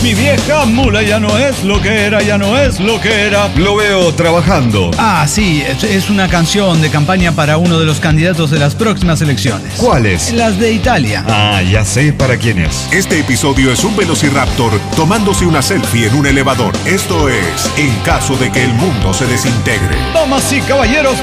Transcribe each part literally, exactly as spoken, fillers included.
Mi vieja mula ya no es lo que era, ya no es lo que era. Lo veo trabajando. Ah, sí, es- es una canción de campaña para uno de los candidatos de las próximas elecciones. ¿Cuáles? Las de Italia. Ah, ya sé para quién es. Este episodio es un velociraptor tomándose una selfie en un elevador. Esto es En caso de que el mundo se desintegre. Damas y caballeros,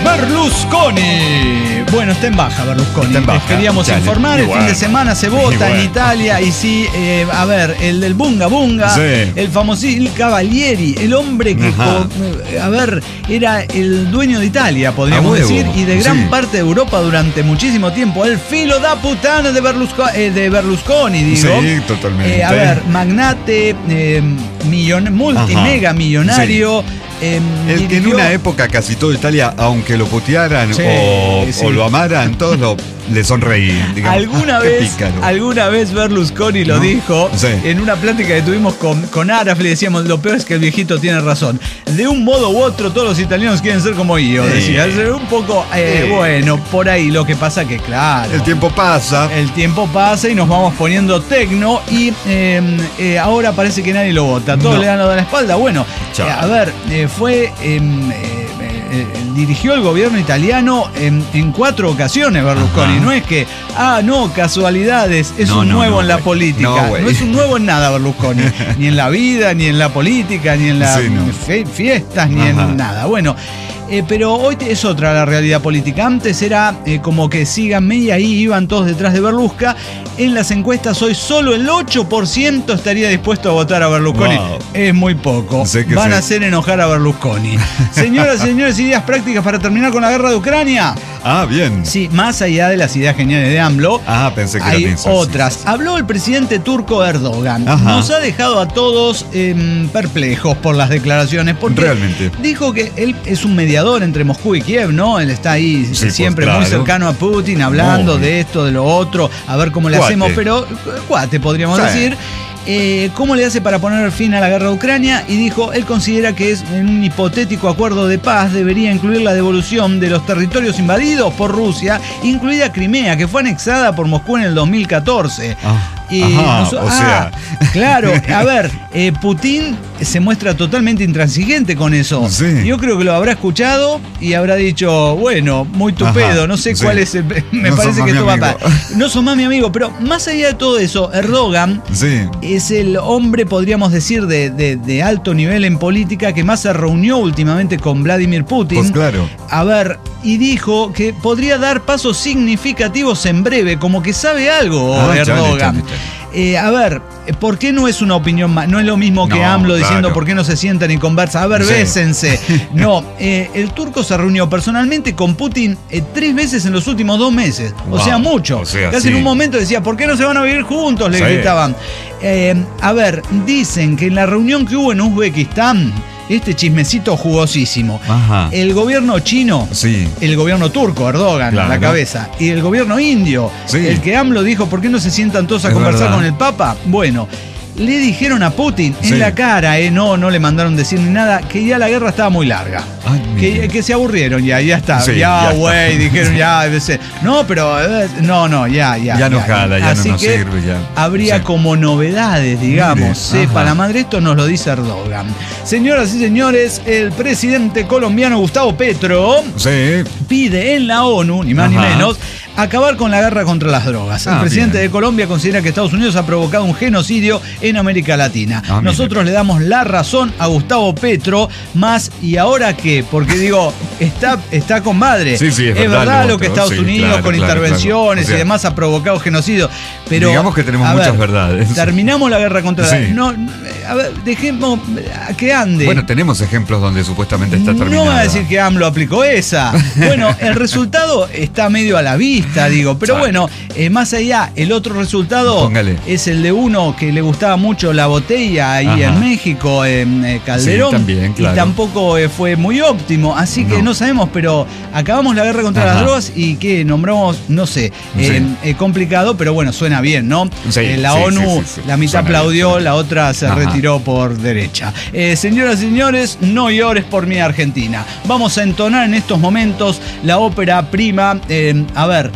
Berlusconi. Bueno, está en baja Berlusconi. Está en baja. Les queríamos Dale. informar, Y el bueno. fin de semana se Y vota en bueno. Italia y sí, eh, a ver, el del Bunga Bunga, Sí. el famosísimo Cavalieri, el hombre que, Ajá. co- a ver, era el dueño de Italia, podríamos A huevo. decir, y de gran Sí. parte de Europa durante muchísimo tiempo. El filo da putana de, Berlusco- eh, de Berlusconi, digo. Sí, totalmente. Eh, a ver, magnate, eh, millon- multi, Ajá. mega millonario. eh, El que en dirigió- una época casi toda Italia, aunque lo putearan Sí, o, sí. o lo amaran, todos lo, le sonreían. Digamos. Alguna Ah, qué vez, pícaro. alguna vez Berlusconi lo ¿No? dijo Sí. en una plática que tuvimos con, con Araf, le decíamos, lo peor es que el viejito tiene razón. De un modo u otro, todos los italianos quieren ser como yo, Sí. decía. Es un poco, eh, Sí. bueno, por ahí lo que pasa que, claro, El tiempo pasa. el tiempo pasa y nos vamos poniendo tecno y eh, eh, ahora parece que nadie lo vota. Todos No. le dan la espalda. Bueno, Chao. eh, a ver, eh, fue... eh, eh, eh, dirigió el gobierno italiano en, en cuatro ocasiones Berlusconi. Ajá. No es que, ah, no, casualidades, es No, un no, nuevo no, en la güey. política. No, No, güey. es un nuevo en nada Berlusconi. Ni en la vida, ni en la política, ni en las Sí, no. fe- fiestas, ni Ajá. en nada. Bueno. Eh, pero hoy es otra la realidad política. Antes era eh, como que síganme y ahí iban todos detrás de Berlusca. En las encuestas hoy solo el ocho por ciento estaría dispuesto a votar a Berlusconi. Wow. Es muy poco. Sé que Van sí. a hacer enojar a Berlusconi. Señoras y señores, ideas prácticas para terminar con la guerra de Ucrania. Ah, bien. Sí, más allá de las ideas geniales de AMLO, Ah, pensé que era hay pienso, sí, otras. sí, sí. Habló el presidente turco Erdogan. Ajá. Nos ha dejado a todos em, perplejos por las declaraciones. Porque Realmente. dijo que él es un mediador entre Moscú y Kiev, ¿no? Él está ahí Sí, pues, siempre muy claro. cercano a Putin, hablando Muy. de esto, de lo otro, a ver cómo le Cuate. hacemos, pero cuate podríamos Sí. decir. Eh, ¿Cómo le hace para poner fin a la guerra de Ucrania? Y dijo, él considera que es en un hipotético acuerdo de paz debería incluir la devolución de los territorios invadidos por Rusia, incluida Crimea, que fue anexada por Moscú en el dos mil catorce. Ah, Y ajá, noso- o ah, sea. claro, a ver, eh, Putin se muestra totalmente intransigente con eso. Sí. Yo creo que lo habrá escuchado y habrá dicho, bueno, muy tu Ajá, pedo, no sé sí. cuál es el... Me No parece sos que más esto mi va para... amigo. No sos más mi amigo, pero más allá de todo eso, Erdogan Sí. es el hombre, podríamos decir, de, de- de alto nivel en política que más se reunió últimamente con Vladimir Putin. Pues claro. A ver, y dijo que podría dar pasos significativos en breve, como que sabe algo Ah, chale, Erdogan. chale, chale. Eh, a ver, ¿por qué no es una opinión más? No es lo mismo que No, AMLO diciendo claro. por qué no se sientan y conversan. A ver, Sí. bésense. No, eh, el turco se reunió personalmente con Putin eh, tres veces en los últimos dos meses. O Wow. sea, mucho. O sea, Casi sí. en un momento decía, ¿por qué no se van a vivir juntos? Le Sí. gritaban. Eh, a ver, dicen que en la reunión que hubo en Uzbekistán, este chismecito jugosísimo, Ajá. el gobierno chino, Sí. el gobierno turco, Erdogan, a la Claro. cabeza, y el gobierno indio, Sí. el que AMLO dijo, ¿por qué no se sientan todos a Es conversar verdad. con el Papa? Bueno, le dijeron a Putin en Sí. la cara, eh, no, no le mandaron decir ni nada, que ya la guerra estaba muy larga. Ay, Que, mire. que se aburrieron ya, ya está. Sí, ya, ya está. güey, dijeron ya, debe ser. No, pero eh, no, no, ya, ya. Ya no jala, ya no Así nos que sirve, ya. habría Sí. como novedades, digamos. Mire, Sepa ajá. la madre, esto nos lo dice Erdogan. Señoras y señores, el presidente colombiano Gustavo Petro Sí. pide en la ONU, ni más ni Ajá. menos, acabar con la guerra contra las drogas. El Ah, presidente bien. de Colombia considera que Estados Unidos ha provocado un genocidio en América Latina. Ah, Nosotros le damos la razón a Gustavo Petro, más ¿y ahora qué? Porque digo, está, está con madre. Sí, sí, es verdad verdad lo lo que otro, Estados sí, Unidos claro, con claro, intervenciones claro. O sea, y demás ha provocado genocidio. Pero, digamos que tenemos a muchas ver, verdades. Terminamos la guerra contra Sí. la... No, a ver, dejemos a que ande. Bueno, tenemos ejemplos donde supuestamente está No terminada. va a decir que AMLO aplicó esa. Bueno, el resultado está medio a la vista, digo. Pero Exacto. bueno, eh, más allá, el otro resultado Póngale. es el de uno que le gustaba mucho la botella ahí Ajá. en México, en eh, Calderón. Sí, también, claro. Y tampoco eh, fue muy óptimo. Así que no. No. sabemos, pero acabamos la guerra contra Ajá. las drogas y que nombramos, no sé, Sí. eh, eh, complicado, pero bueno, suena bien, ¿no? Sí, Eh, la sí, ONU, sí, sí, sí. la mitad Suena bien, aplaudió, suena bien. la otra se Ajá. retiró por derecha. Eh, señoras y señores, no llores por mi Argentina. Vamos a entonar en estos momentos la ópera prima. Eh, a ver,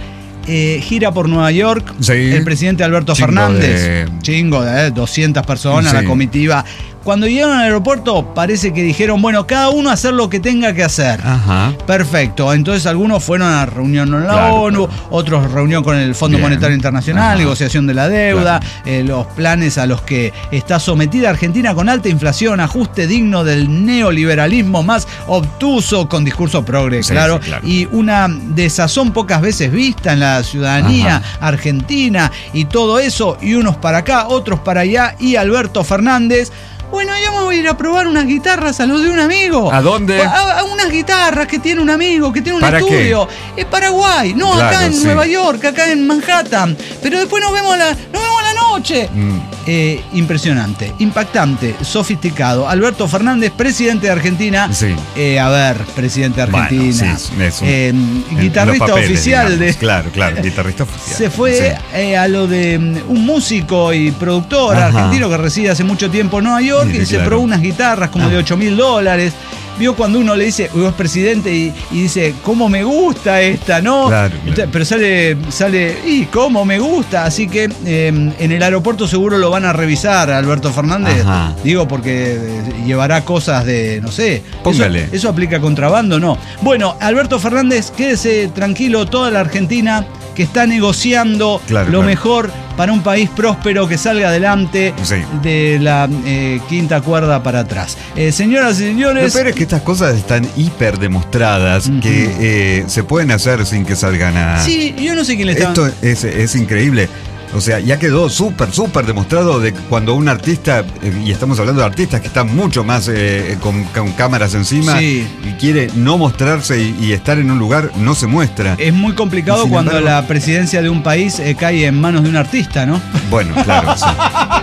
Eh, gira por Nueva York, Sí. el presidente Alberto Chingo Fernández, de- chingo de eh, doscientas personas, Sí. la comitiva. Cuando llegaron al aeropuerto parece que dijeron, bueno, cada uno a hacer lo que tenga que hacer. Ajá. Perfecto, entonces algunos fueron a reunión en la Claro, ONU, claro. otros reunión con el Fondo Bien. Monetario Internacional, Ajá. negociación de la deuda, Claro. eh, los planes a los que está sometida Argentina con alta inflación, ajuste digno del neoliberalismo más obtuso, con discurso progre, Sí, claro, sí, claro. y una desazón pocas veces vista en la ciudadanía Ajá. argentina y todo eso, y unos para acá, otros para allá, y Alberto Fernández. Bueno, yo me voy a ir a probar unas guitarras a los de un amigo. ¿A dónde? A, a unas guitarras que tiene un amigo, que tiene un ¿Para qué? estudio. Es Paraguay. No, Claro, acá en sí. Nueva York, acá en Manhattan. Pero después nos vemos a la, nos vemos a la noche. Mm. Eh, impresionante, impactante, sofisticado. Alberto Fernández, presidente de Argentina. Sí. Eh, a ver, presidente de Bueno, Argentina. sí, es un- Eh, en- en guitarrista los papeles, oficial digamos. de. Claro, claro, guitarrista oficial. Se fue Sí. eh, a lo de mm, un músico y productor Ajá. argentino que reside hace mucho tiempo en Nueva York Mire, y se claro. probó unas guitarras como Ah. de ocho mil dólares. Vio cuando uno le dice, vos es presidente y, y dice, ¿cómo me gusta esta, no? Claro, claro. Entonces, pero sale, sale, y ¿cómo me gusta? Así que eh, en el aeropuerto seguro lo van a revisar a Alberto Fernández. Ajá. Digo, porque eh, llevará cosas de, no sé. Póngale. Eso, ¿Eso aplica contrabando? No. Bueno, Alberto Fernández, quédese tranquilo, toda la Argentina que está negociando Claro, lo claro. mejor para un país próspero que salga adelante Sí. de la eh, quinta cuerda para atrás. Eh, señoras y Lo señores, peor es que estas cosas están hiper demostradas Ujú. que eh, se pueden hacer sin que salgan a... sí, yo no sé quién le está... Esto es, es increíble. O sea, ya quedó súper, súper demostrado de que cuando un artista, eh, y estamos hablando de artistas que están mucho más eh, con, con cámaras encima, Sí. y quiere no mostrarse y, y estar en un lugar, no se muestra. Es muy complicado Y sin cuando embargo- la presidencia de un país eh, cae en manos de un artista, ¿no? Bueno, claro, sí.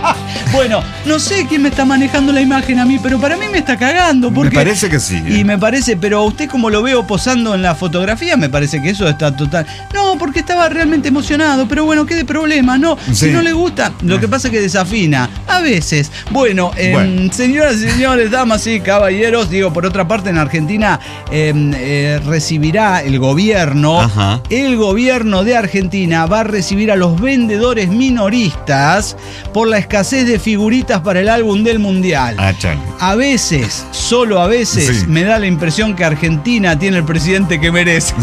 Bueno, no sé quién me está manejando la imagen a mí, pero para mí me está cagando. Me Porque... parece que sí. ¿eh? Y me parece, pero a usted como lo veo posando en la fotografía, me parece que eso está total. No, porque estaba realmente emocionado, pero bueno, qué de problema, no. Sí. Si no le gusta, lo que pasa es que desafina. A veces. Bueno, eh, Bueno. señoras y señores, damas y caballeros, digo, por otra parte, en Argentina eh, eh, recibirá el gobierno, Ajá. el gobierno de Argentina va a recibir a los vendedores minoristas por la escasez de figuritas para el álbum del Mundial. Ah, chale. A veces, solo a veces, Sí. me da la impresión que Argentina tiene el presidente que merece.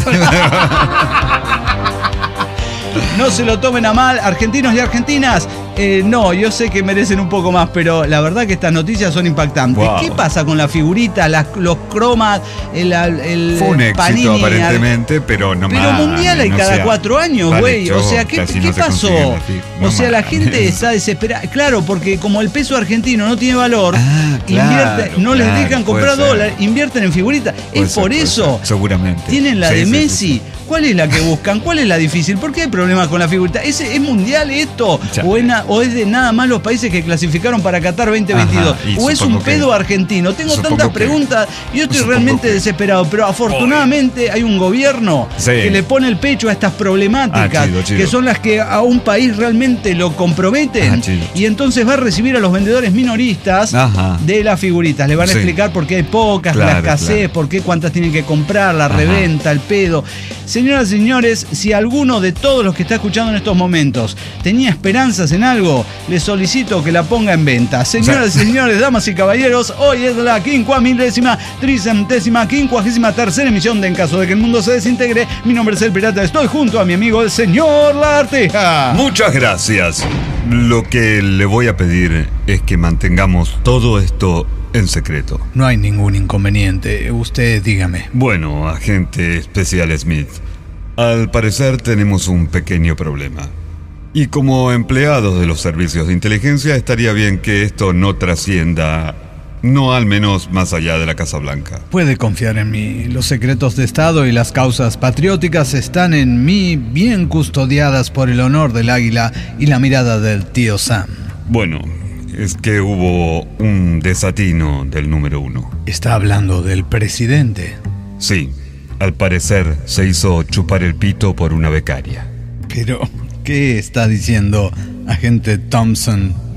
No se lo tomen a mal, argentinos y argentinas. Eh, no, yo sé que merecen un poco más, pero la verdad que estas noticias son impactantes. Wow. ¿Qué pasa con la figurita, las, los cromas, el, el Fue un éxito Panini, aparentemente, pero no pero más. mundial hay no cada sea- cuatro años, Vale, güey. O yo sea, ¿qué, casi ¿qué no se pasó? consiguen así. O No sea, la más. gente está desesperada. Claro, porque como el peso argentino no tiene valor, Ah, claro, invierte- no les claro, dejan puede comprar ser. dólares, invierten en figuritas. Puede Es ser, por puede eso. ser, seguramente. Tienen la Sí, de sí, sí, Messi. sí. ¿Cuál es la que buscan? ¿Cuál es la difícil? ¿Por qué hay problemas con la figurita? ¿Es, es mundial esto? Ya. ¿O es, na- ¿O es de nada más los países que clasificaron para Qatar veinte veintidós? Ajá, y ¿O es supongo un que- pedo argentino? Tengo supongo tantas que- preguntas. Yo estoy supongo realmente que- desesperado. Pero afortunadamente hay un gobierno Sí. que le pone el pecho a estas problemáticas, Ah, chido, chido. que son las que a un país realmente lo comprometen. Ah, chido. Y entonces va a recibir a los vendedores minoristas Ajá. de las figuritas. Le van a Sí. explicar por qué hay pocas, la Claro, escasez, claro. por qué cuántas tienen que comprar, la Ajá. reventa, el pedo. Señoras y señores, si alguno de todos los que está escuchando en estos momentos tenía esperanzas en algo, le solicito que la ponga en venta. Señoras y señores, damas y caballeros, hoy es la quincuamilésima, tricentésima, quincuagésima tercera emisión de En Caso de que el Mundo se Desintegre. Mi nombre es El Pirata, estoy junto a mi amigo el señor Lagartija. Muchas gracias. Lo que le voy a pedir es que mantengamos todo esto en secreto. No hay ningún inconveniente, usted dígame. Bueno, agente especial Smith, al parecer tenemos un pequeño problema. Y como empleados de los servicios de inteligencia estaría bien que esto no trascienda, no al menos más allá de la Casa Blanca. Puede confiar en mí. Los secretos de Estado y las causas patrióticas están en mí, bien custodiadas por el honor del águila y la mirada del tío Sam. Bueno, es que hubo un desatino del número uno. Está hablando del presidente. Sí, al parecer se hizo chupar el pito por una becaria. Pero, ¿qué está diciendo, agente Thompson?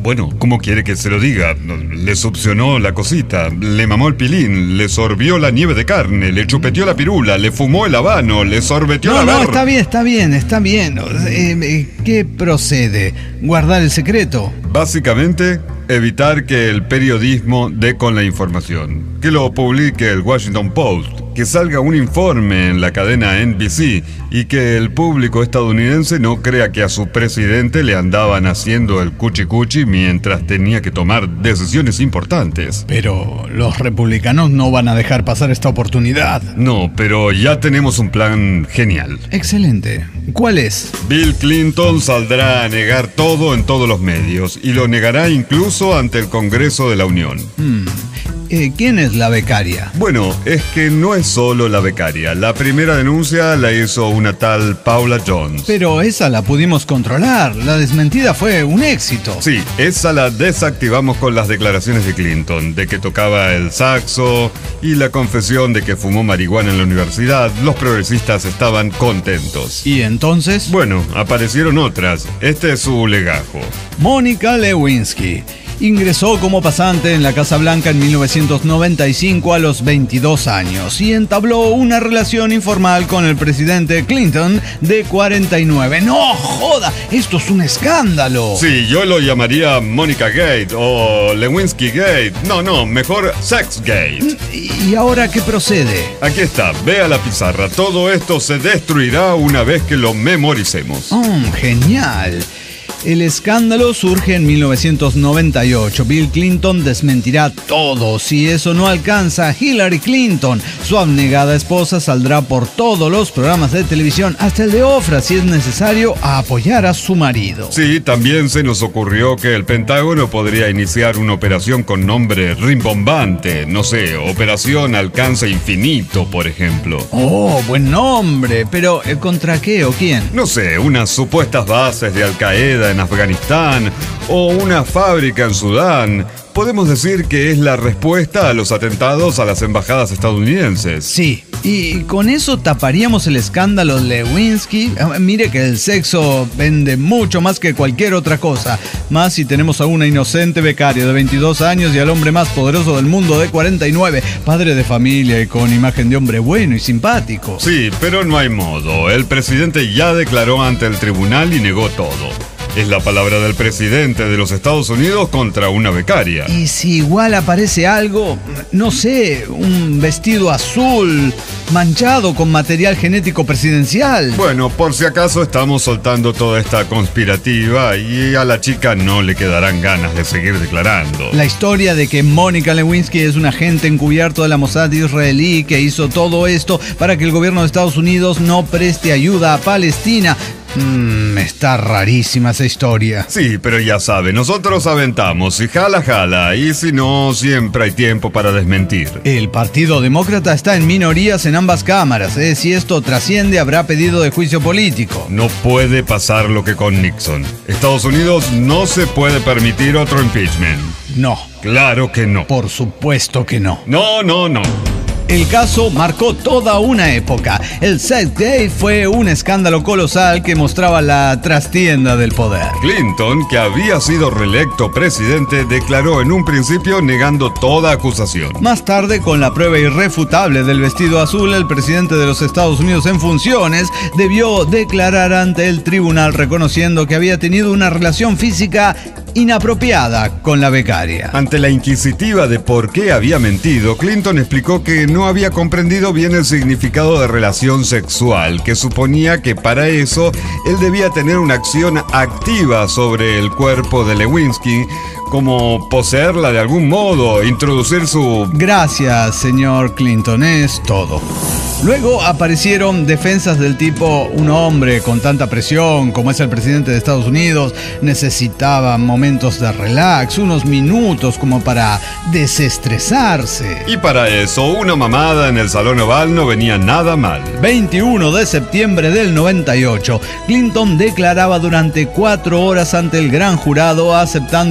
Bueno, ¿cómo quiere que se lo diga? Le succionó la cosita, le mamó el pilín, le sorbió la nieve de carne, le chupeteó la pirula, le fumó el habano, le sorbeteó no, la No, barba. no, está bien, está bien, está bien. Eh, eh, ¿Qué procede? ¿Guardar el secreto? Básicamente, evitar que el periodismo dé con la información. Que lo publique el Washington Post, que salga un informe en la cadena N B C y que el público estadounidense no crea que a su presidente le andaban haciendo el cuchi cuchi mientras tenía que tomar decisiones importantes. Pero los republicanos no van a dejar pasar esta oportunidad. No, pero ya tenemos un plan genial. Excelente. ¿Cuál es? Bill Clinton saldrá a negar todo en todos los medios y lo negará incluso ante el Congreso de la Unión. Hmm. Eh, ¿Quién es la becaria? Bueno, es que no es solo la becaria. La primera denuncia la hizo una tal Paula Jones. Pero esa la pudimos controlar. La desmentida fue un éxito. Sí, esa la desactivamos con las declaraciones de Clinton, de que tocaba el saxo y la confesión de que fumó marihuana en la universidad. Los progresistas estaban contentos. ¿Y entonces? Bueno, aparecieron otras. Este es su legajo. Mónica Lewinsky ingresó como pasante en la Casa Blanca en mil novecientos noventa y cinco a los veintidós años y entabló una relación informal con el presidente Clinton de cuarenta y nueve. ¡No joda! ¡Esto es un escándalo! Sí, yo lo llamaría Mónica Gate o Lewinsky Gate. No, no, mejor Sex Gate. ¿Y ahora qué procede? Aquí está, vea la pizarra. Todo esto se destruirá una vez que lo memoricemos. ¡Oh, genial! El escándalo surge en mil novecientos noventa y ocho. Bill Clinton desmentirá todo. Si eso no alcanza, Hillary Clinton, su abnegada esposa, saldrá por todos los programas de televisión, hasta el de Oprah, si es necesario, a apoyar a su marido. Sí, también se nos ocurrió que el Pentágono podría iniciar una operación con nombre rimbombante. No sé, Operación Alcance Infinito, por ejemplo. Oh, buen nombre. Pero, ¿contra qué o quién? No sé, unas supuestas bases de Al Qaeda en Afganistán o una fábrica en Sudán. Podemos decir que es la respuesta a los atentados a las embajadas estadounidenses. Sí, y con eso taparíamos el escándalo Lewinsky. Mire que el sexo vende mucho más que cualquier otra cosa. Más si tenemos a una inocente becaria de veintidós años y al hombre más poderoso del mundo de cuarenta y nueve, padre de familia y con imagen de hombre bueno y simpático. Sí, pero no hay modo. El presidente ya declaró ante el tribunal y negó todo. Es la palabra del presidente de los Estados Unidos contra una becaria. Y si igual aparece algo, no sé, un vestido azul manchado con material genético presidencial. Bueno, por si acaso estamos soltando toda esta conspirativa y a la chica no le quedarán ganas de seguir declarando. La historia de que Mónica Lewinsky es un agente encubierto de la Mossad israelí que hizo todo esto para que el gobierno de Estados Unidos no preste ayuda a Palestina. Mmm, está rarísima esa historia. Sí, pero ya sabe, nosotros aventamos y jala, jala, y si no, siempre hay tiempo para desmentir. El Partido Demócrata está en minorías en ambas cámaras, ¿eh? Si esto trasciende, habrá pedido de juicio político. No puede pasar lo que con Nixon. Estados Unidos no se puede permitir otro impeachment. No. Claro que no. Por supuesto que no. No, no, no. El caso marcó toda una época. El Sexgate fue un escándalo colosal que mostraba la trastienda del poder. Clinton, que había sido reelecto presidente, declaró en un principio negando toda acusación. Más tarde, con la prueba irrefutable del vestido azul, el presidente de los Estados Unidos en funciones debió declarar ante el tribunal reconociendo que había tenido una relación física inapropiada con la becaria. Ante la inquisitiva de por qué había mentido, Clinton explicó que no había comprendido bien el significado de relación sexual, que suponía que para eso él debía tener una acción activa sobre el cuerpo de Lewinsky, como poseerla de algún modo, introducir su... Gracias, señor Clinton, es todo. Luego aparecieron defensas del tipo: un hombre con tanta presión como es el presidente de Estados Unidos necesitaba momentos de relax, unos minutos como para desestresarse. Y para eso, una mamada en el Salón Oval no venía nada mal. veintiuno de septiembre del noventa y ocho, Clinton declaraba durante cuatro horas ante el gran jurado aceptando su responsabilidad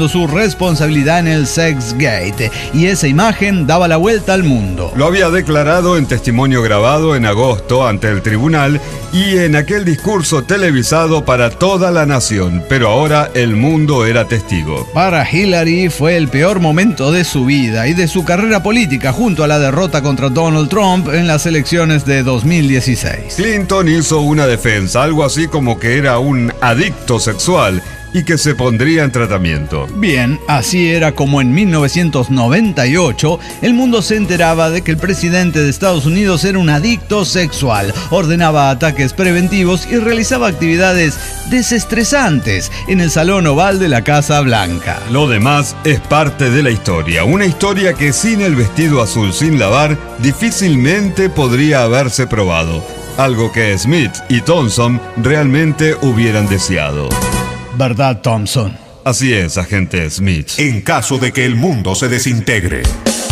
responsabilidad en el Sexgate, y esa imagen daba la vuelta al mundo. Lo había declarado en testimonio grabado en agosto ante el tribunal y en aquel discurso televisado para toda la nación, pero ahora el mundo era testigo. Para Hillary fue el peor momento de su vida y de su carrera política, junto a la derrota contra Donald Trump en las elecciones de dos mil dieciséis. Clinton hizo una defensa, algo así como que era un adicto sexual y que se pondría en tratamiento. Bien, así era como en mil novecientos noventa y ocho el mundo se enteraba de que el presidente de Estados Unidos era un adicto sexual, ordenaba ataques preventivos y realizaba actividades desestresantes en el Salón Oval de la Casa Blanca. Lo demás es parte de la historia, una historia que sin el vestido azul sin lavar difícilmente podría haberse probado, algo que Smith y Thompson realmente hubieran deseado. ¿Verdad, Thompson? Así es, agente Smith. En caso de que el mundo se desintegre.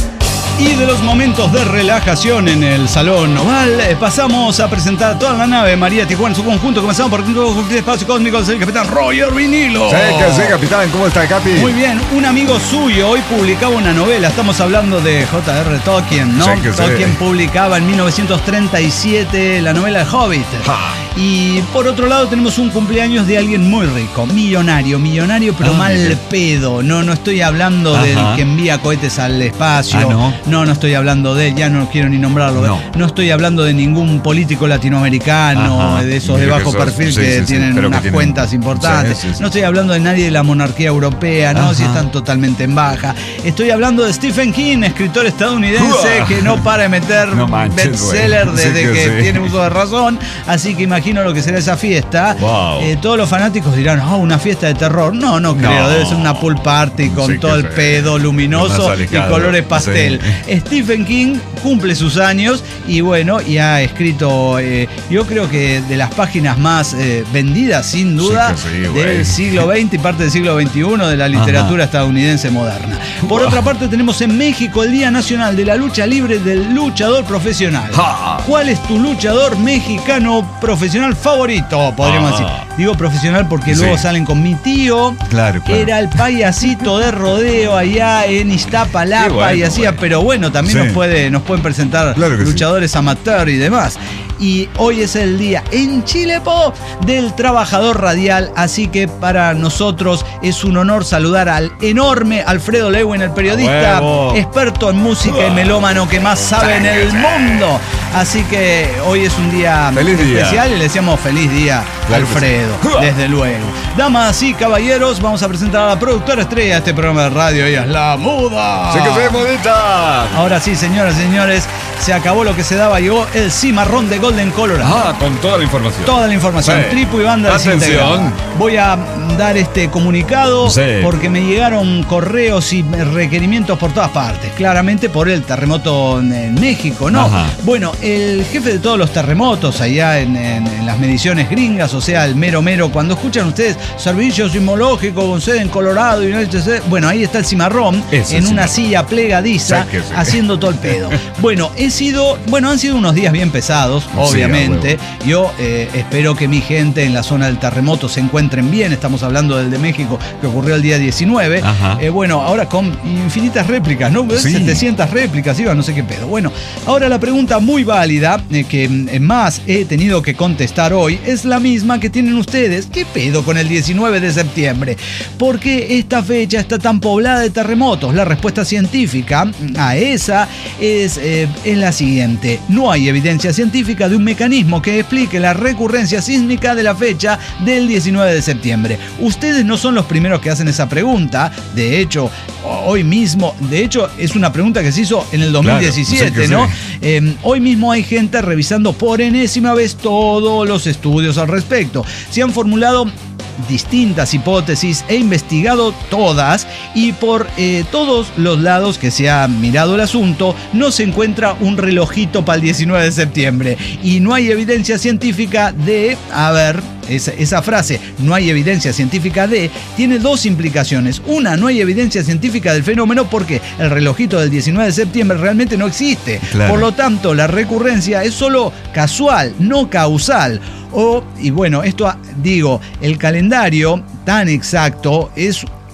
Y de los momentos de relajación en el Salón Oval, eh, pasamos a presentar toda la nave María Tijuana en su conjunto. Comenzamos por el espacio cósmico del capitán Roger Vinilo. Sí, que sí, capitán. ¿Cómo está, Capi? Muy bien. Un amigo suyo hoy publicaba una novela. Estamos hablando de J R Tolkien, ¿no? Sí, que Tolkien sí. publicaba en mil novecientos treinta y siete la novela El Hobbit. Ja. Y por otro lado tenemos un cumpleaños de alguien muy rico, millonario, millonario pero Ah, mal mira. pedo. No, no estoy hablando Ajá. del que envía cohetes al espacio. Ah, ¿no? No, no estoy hablando de él, ya no quiero ni nombrarlo. No. No estoy hablando de ningún político latinoamericano, Ajá. de esos de Mira que bajo sos- perfil sí, que sí, sí, tienen pero que unas tienen- cuentas importantes. Sí, sí, sí. No estoy hablando de nadie de la monarquía europea, no, Ajá. si están totalmente en baja. Estoy hablando de Stephen King, escritor estadounidense Uah. que no para de meter No manches, bestseller güey. desde Sí que que sí. tiene uso de razón. Así que imagino lo que será esa fiesta. Wow. Eh, todos los fanáticos dirán, oh, una fiesta de terror. No, no creo, No. debe ser una pool party con Sí que todo el sí. pedo Lo luminoso más y alejado. colores pastel. Sí. Stephen King cumple sus años y bueno, y ha escrito, eh, yo creo que de las páginas más eh, vendidas, sin duda, Sí que sí, güey. del siglo veinte y parte del siglo veintiuno de la literatura estadounidense moderna. Por otra parte, tenemos en México el Día Nacional de la Lucha Libre del Luchador Profesional. Ja. ¿Cuál es tu luchador mexicano profesional favorito? Podríamos Ah. decir. Digo profesional porque Sí. luego salen con mi tío. Claro, claro. Era el payasito de rodeo allá en Iztapalapa Qué bueno, y hacía, güey. pero bueno, también Sí. nos, puede, nos pueden presentar Claro que sí. luchadores amateur y demás. Y hoy es el día en Chile, po, del trabajador radial, así que para nosotros es un honor saludar al enorme Alfredo Lewin, el periodista ¡A huevo! experto en música y melómano que más sabe en el mundo. Así que hoy es un día Feliz día. especial y le decíamos feliz día, Claro que Alfredo, sí. desde luego. Damas y caballeros, vamos a presentar a la productora estrella de este programa de radio, ella es La Muda. ¡Sí que sí, bonita! Ahora sí, señoras y señores, se acabó lo que se daba, llegó el cimarrón de Golden Colorado. Ah, con toda la información. Toda la información, Sí. tripu y banda Atención. desintegrada. Voy a dar este comunicado Sí. porque me llegaron correos y requerimientos por todas partes, claramente por el terremoto en México, ¿no? Ajá. Bueno, el jefe de todos los terremotos allá en, en- en las mediciones gringas, o sea, el mero mero, cuando escuchan ustedes servicio sismológico con sede en Colorado y en H C, bueno, ahí está el cimarrón Ese en una cimarrón. silla plegadiza Sí, que sí. haciendo todo el pedo. Bueno, he sido, bueno, han sido unos días bien pesados, obviamente. a Yo eh, espero que mi gente en la zona del terremoto se encuentren bien. Estamos hablando del de México que ocurrió el día diecinueve. Ajá. Eh, bueno, ahora con infinitas réplicas, ¿no? Sí. setecientas réplicas, iba, no sé qué pedo. Bueno, ahora la pregunta muy válida eh, que eh, más he tenido que contestar hoy es la misma que tienen ustedes. ¿Qué pedo con el diecinueve de septiembre? ¿Por qué esta fecha está tan poblada de terremotos? La respuesta científica a esa es, eh, es la siguiente. No hay evidencia científica de un mecanismo que explique la recurrencia sísmica de la fecha del diecinueve de septiembre. Ustedes no son los primeros que hacen esa pregunta. De hecho, hoy mismo, de hecho, es una pregunta que se hizo en el dos mil diecisiete, Claro, sí que ¿no? sí. Eh, hoy mismo hay gente revisando por enésima vez todos los estudios al respecto. Se han formulado distintas hipótesis, he investigado todas y por eh, todos los lados que se ha mirado el asunto no se encuentra un relojito para el diecinueve de septiembre y no hay evidencia científica de, a ver, esa, esa frase, no hay evidencia científica de, tiene dos implicaciones. Una, no hay evidencia científica del fenómeno porque el relojito del diecinueve de septiembre realmente no existe. Claro. Por lo tanto, la recurrencia es solo casual, no causal. O, y bueno, esto digo, el calendario tan exacto es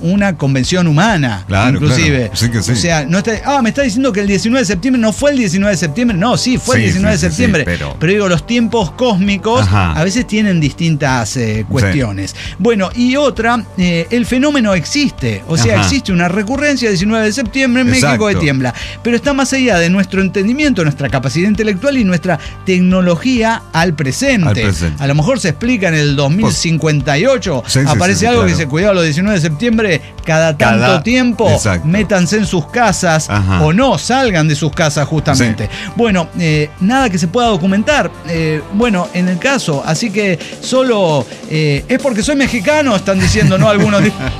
una convención humana, claro, inclusive. Claro. Sí que sí. O sea, no está, ah, me está diciendo que el diecinueve de septiembre no fue el diecinueve de septiembre. No, sí, fue sí, el diecinueve sí, de septiembre. Sí, sí, pero... pero digo, los tiempos cósmicos Ajá. a veces tienen distintas eh, cuestiones. Sí. Bueno, y otra, eh, el fenómeno existe. O sea, Ajá. existe una recurrencia del diecinueve de septiembre en Exacto. México que tiembla. Pero está más allá de nuestro entendimiento, nuestra capacidad intelectual y nuestra tecnología al presente. Al presente. A lo mejor se explica en el dos mil cincuenta y ocho, sí, sí, aparece sí, sí, algo claro. que se cuidado los diecinueve de septiembre cada tanto cada... tiempo. Exacto. Métanse en sus casas Ajá. o no salgan de sus casas justamente. Sí. Bueno, eh, nada que se pueda documentar. Eh, bueno, en el caso, así que solo eh, es porque soy mexicano, están diciendo, ¿no? Algunos.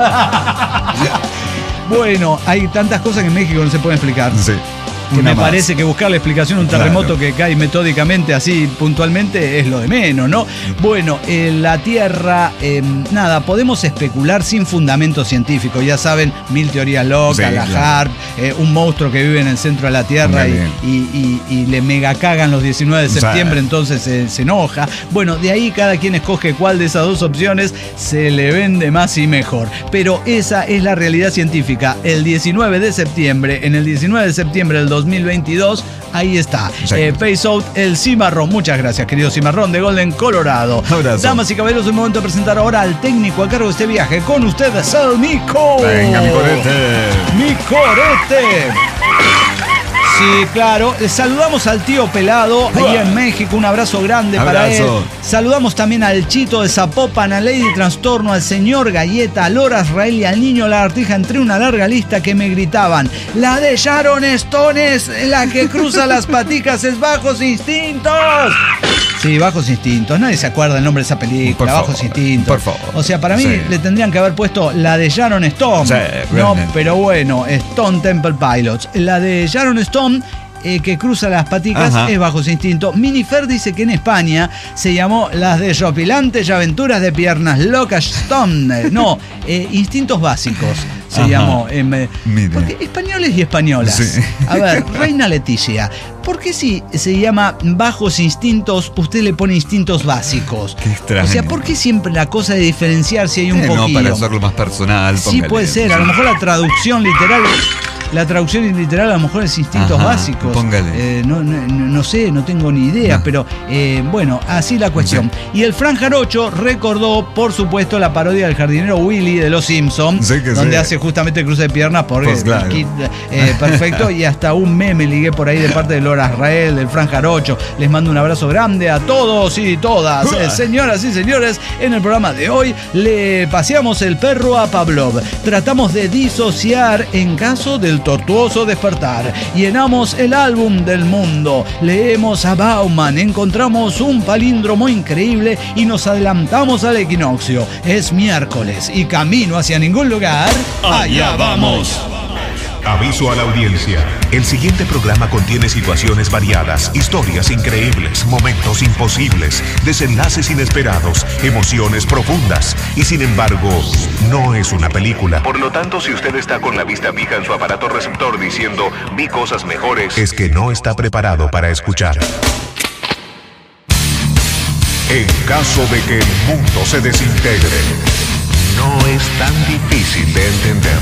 Bueno, hay tantas cosas que en México no se pueden explicar. Sí. Que Una me más. parece que buscarle explicación a un terremoto claro. que cae metódicamente, así puntualmente, es lo de menos, ¿no? Bueno, eh, la Tierra, eh, nada, podemos especular sin fundamento científico. Ya saben, mil teorías locas, sí, la claro. Harp, eh, un monstruo que vive en el centro de la Tierra y, y, y, y le mega cagan los diecinueve de septiembre, o sea, entonces se, se enoja. Bueno, de ahí cada quien escoge cuál de esas dos opciones se le vende más y mejor. Pero esa es la realidad científica. El diecinueve de septiembre, en el diecinueve de septiembre del dos mil veintidós, ahí está. Sí. Eh, Face Out, el Cimarrón. Muchas gracias, querido Cimarrón de Golden, Colorado. Abrazo. Damas y caballeros, es el momento de presentar ahora al técnico a cargo de este viaje. Con ustedes, el Mico. Venga, mi corete. Mi corete. Sí, claro. Saludamos al tío Pelado, ahí en México. Un abrazo grande abrazo. para él. Saludamos también al Chito de Zapopan, a Lady Trastorno, al señor Galleta, a Lora Israel y al niño Lagartija, entre una larga lista que me gritaban: la de Sharon Stone es la que cruza las paticas, es Bajos Instintos. Sí, Bajos Instintos. Nadie se acuerda el nombre de esa película, por Bajos favor, Instintos. Por favor. O sea, para mí sí. le tendrían que haber puesto la de Sharon Stone. Sí, no, realmente. Pero bueno, Stone Temple Pilots. La de Sharon Stone, Eh, que cruza las paticas, Ajá. es Bajos Instintos. Minifer dice que en España se llamó Las Desopilantes y Aventuras de Piernas Locas Stone. No, eh, Instintos Básicos se Ajá. llamó. Eh, porque españoles y españolas. Sí. A ver, Reina Leticia, ¿por qué si se llama Bajos Instintos, usted le pone Instintos Básicos? Qué extraño. O sea, ¿por qué siempre la cosa de diferenciar si hay un eh, poquillo? No, para hacerlo más personal. Sí, puede ser. A lo mejor la traducción literal... La traducción literal a lo mejor es Instintos Ajá, Básicos. Póngale. Eh, no, no, no sé, no tengo ni idea, no. pero eh, bueno, así la cuestión. Sí. Y el Fran Jarocho recordó, por supuesto, la parodia del jardinero Willy de Los Simpsons, sí donde sí. hace justamente el cruce de piernas porque pues claro. kit, eh, perfecto, y hasta un meme ligué por ahí de parte de Lora Israel, del Fran Jarocho. Les mando un abrazo grande a todos y todas. Eh, señoras y señores, en el programa de hoy le paseamos el perro a Pavlov. Tratamos de disociar en caso del tortuoso despertar. Llenamos el álbum del mundo. Leemos a Bauman. Encontramos un palíndromo increíble y nos adelantamos al equinoccio. Es miércoles y camino hacia ningún lugar. Allá vamos. Aviso a la audiencia. El siguiente programa contiene situaciones variadas, historias increíbles, momentos imposibles, desenlaces inesperados, emociones profundas y, sin embargo, no es una película. Por lo tanto, si usted está con la vista fija en su aparato receptor diciendo "vi cosas mejores", es que no está preparado para escuchar. En caso de que el mundo se desintegre, no es tan difícil de entender.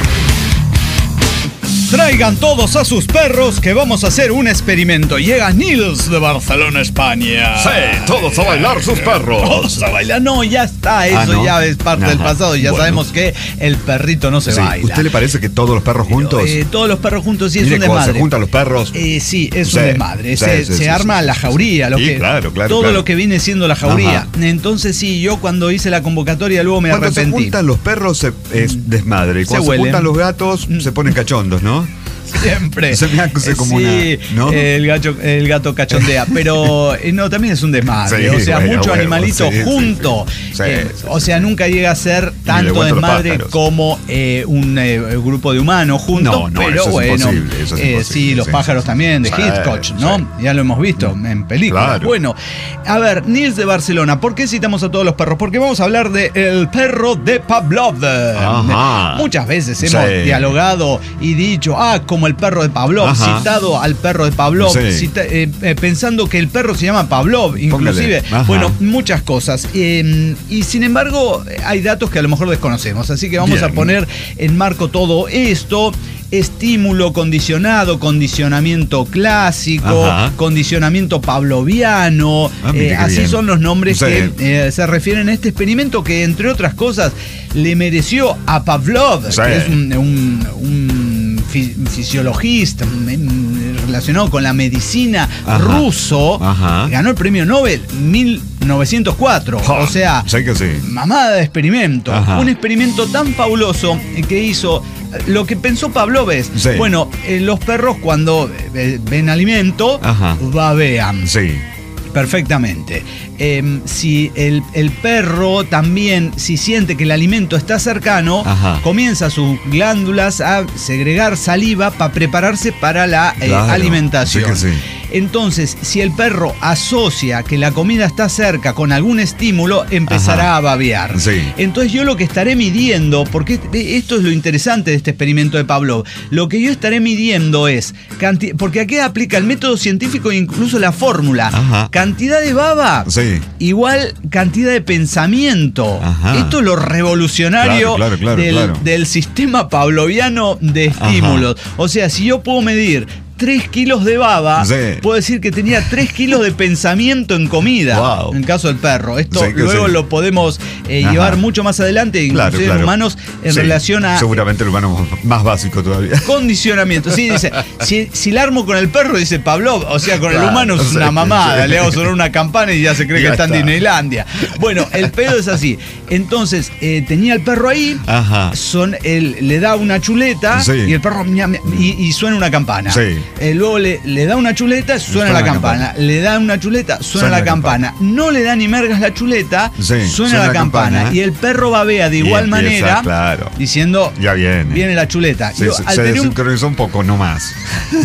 Traigan todos a sus perros que vamos a hacer un experimento. Llega Nils de Barcelona, España. Sí, todos a bailar sus perros. Todos a bailar. No, ya está. Eso ah, ¿no? ya es parte Ajá. del pasado. Ya bueno. sabemos que el perrito no se sí. baila. ¿Usted le parece que todos los perros juntos? Pero, eh, todos los perros juntos sí es Mire, un desmadre. Cuando se juntan los perros. Eh, sí, es sí. un desmadre. Sí, se sí, se sí, arma sí. la jauría. Lo sí, que, claro, claro. Todo claro. lo que viene siendo la jauría. Ajá. Entonces sí, yo cuando hice la convocatoria luego me cuando arrepentí. Cuando se juntan los perros se, es desmadre. Y cuando se, se juntan los gatos se ponen cachondos, ¿no? Siempre. Se me hace como sí, una, ¿no? el, gacho, el gato cachondea. Pero eh, no, también es un desmadre. Sí, o sea, bueno, mucho bueno, animalito sí, junto. Sí, sí. Eh, sí, o sea, nunca llega a ser tanto desmadre como eh, un eh, grupo de humanos juntos. No, no, pero eso bueno, es imposible, eso es eh, imposible, sí, los sí, pájaros sí, también, de sí, Hitchcock, ¿no? Sí. Ya lo hemos visto mm. en películas. Claro. Bueno, a ver, Nils de Barcelona. ¿Por qué citamos a todos los perros? Porque vamos a hablar de El perro de Pavlov. Ajá. Muchas veces hemos sí. dialogado y dicho, ah, como el perro de Pavlov, Ajá. citado al perro de Pavlov, Sí. cita, eh, eh, pensando que el perro se llama Pavlov, inclusive. Ajá. Bueno, muchas cosas. Eh, y sin embargo, hay datos que a lo mejor desconocemos. Así que vamos Bien. a poner en marco todo esto. Estímulo condicionado, condicionamiento clásico, Ajá. condicionamiento pavloviano. Ah, mire eh, qué así bien. son los nombres Sí. que eh, se refieren a este experimento que, entre otras cosas, le mereció a Pavlov, Sí. que es un, un- un fi- fisiologista mm, relacionado con la medicina Ajá. ruso, Ajá. ganó el premio Nobel mil novecientos cuatro. Ja, O sea, sé que sí. mamada de experimento. Ajá. Un experimento tan fabuloso que hizo. Lo que pensó Pavlov es, Sí. bueno, eh, los perros cuando eh, ven alimento, Ajá. babean. Sí. Perfectamente. Eh, si el, el perro también, si siente que el alimento está cercano, Ajá. comienza sus glándulas a segregar saliva para prepararse para la eh, Claro, alimentación. sí que sí. Entonces, si el perro asocia que la comida está cerca con algún estímulo, empezará Ajá. a babear. Sí. Entonces yo lo que estaré midiendo, porque esto es lo interesante de este experimento de Pavlov, lo que yo estaré midiendo es, canti- porque aquí aplica el método científico e incluso la fórmula, Ajá. cantidad de baba Sí. igual cantidad de pensamiento. Ajá. Esto es lo revolucionario Claro, claro, claro, del, claro. del sistema pavloviano de estímulos. O sea, si yo puedo medir tres kilos de baba, Sí. puedo decir que tenía tres kilos de pensamiento en comida. Wow. En el caso del perro. Esto Sí, que luego sí. lo podemos eh, Ajá. llevar mucho más adelante, Claro, inclusive claro. en humanos, en Sí, relación a seguramente el humano más básico todavía. condicionamiento. Sí, dice, si, si la armo con el perro, dice Pavlov, o sea, con el Claro, humano es sí, una mamada, sí. le hago sonar una campana y ya se cree Ya que está en está. Disneylandia. Bueno, el pedo es así. Entonces, eh, tenía el perro ahí, Ajá. son, él le da una chuleta Sí. y el perro mia, mia, y, y suena una campana. Sí. Eh, luego le, le da una chuleta, suena, Suena la la campana. campana. Le da una chuleta, suena, Suena la la campana. campana. No le da ni mergas la chuleta, Sí, suena, suena la la campana. campana. Y el perro babea de Y igual empieza, manera, claro. diciendo, Ya viene. viene la chuleta. Se, Yo se, se alteré un desincronizó un poco, no más.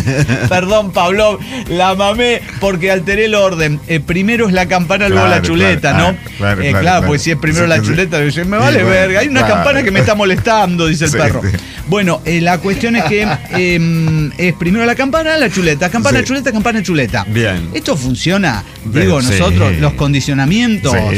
Perdón, Pavlov, la mamé porque alteré el orden. Eh, primero es la campana, luego Claro, la chuleta, claro. ¿no? Ah, claro, Eh, claro, claro. pues si es primero Sí, la sí, sí. chuleta, dice, me Sí, vale bueno, verga, hay una claro. campana que me está molestando, dice el Sí, perro. sí. Bueno, eh, la cuestión es que eh, es primero la campana, la chuleta, campana, Sí. chuleta, campana, chuleta. Bien. Esto funciona, Bien, digo, sí. nosotros, los condicionamientos Sí,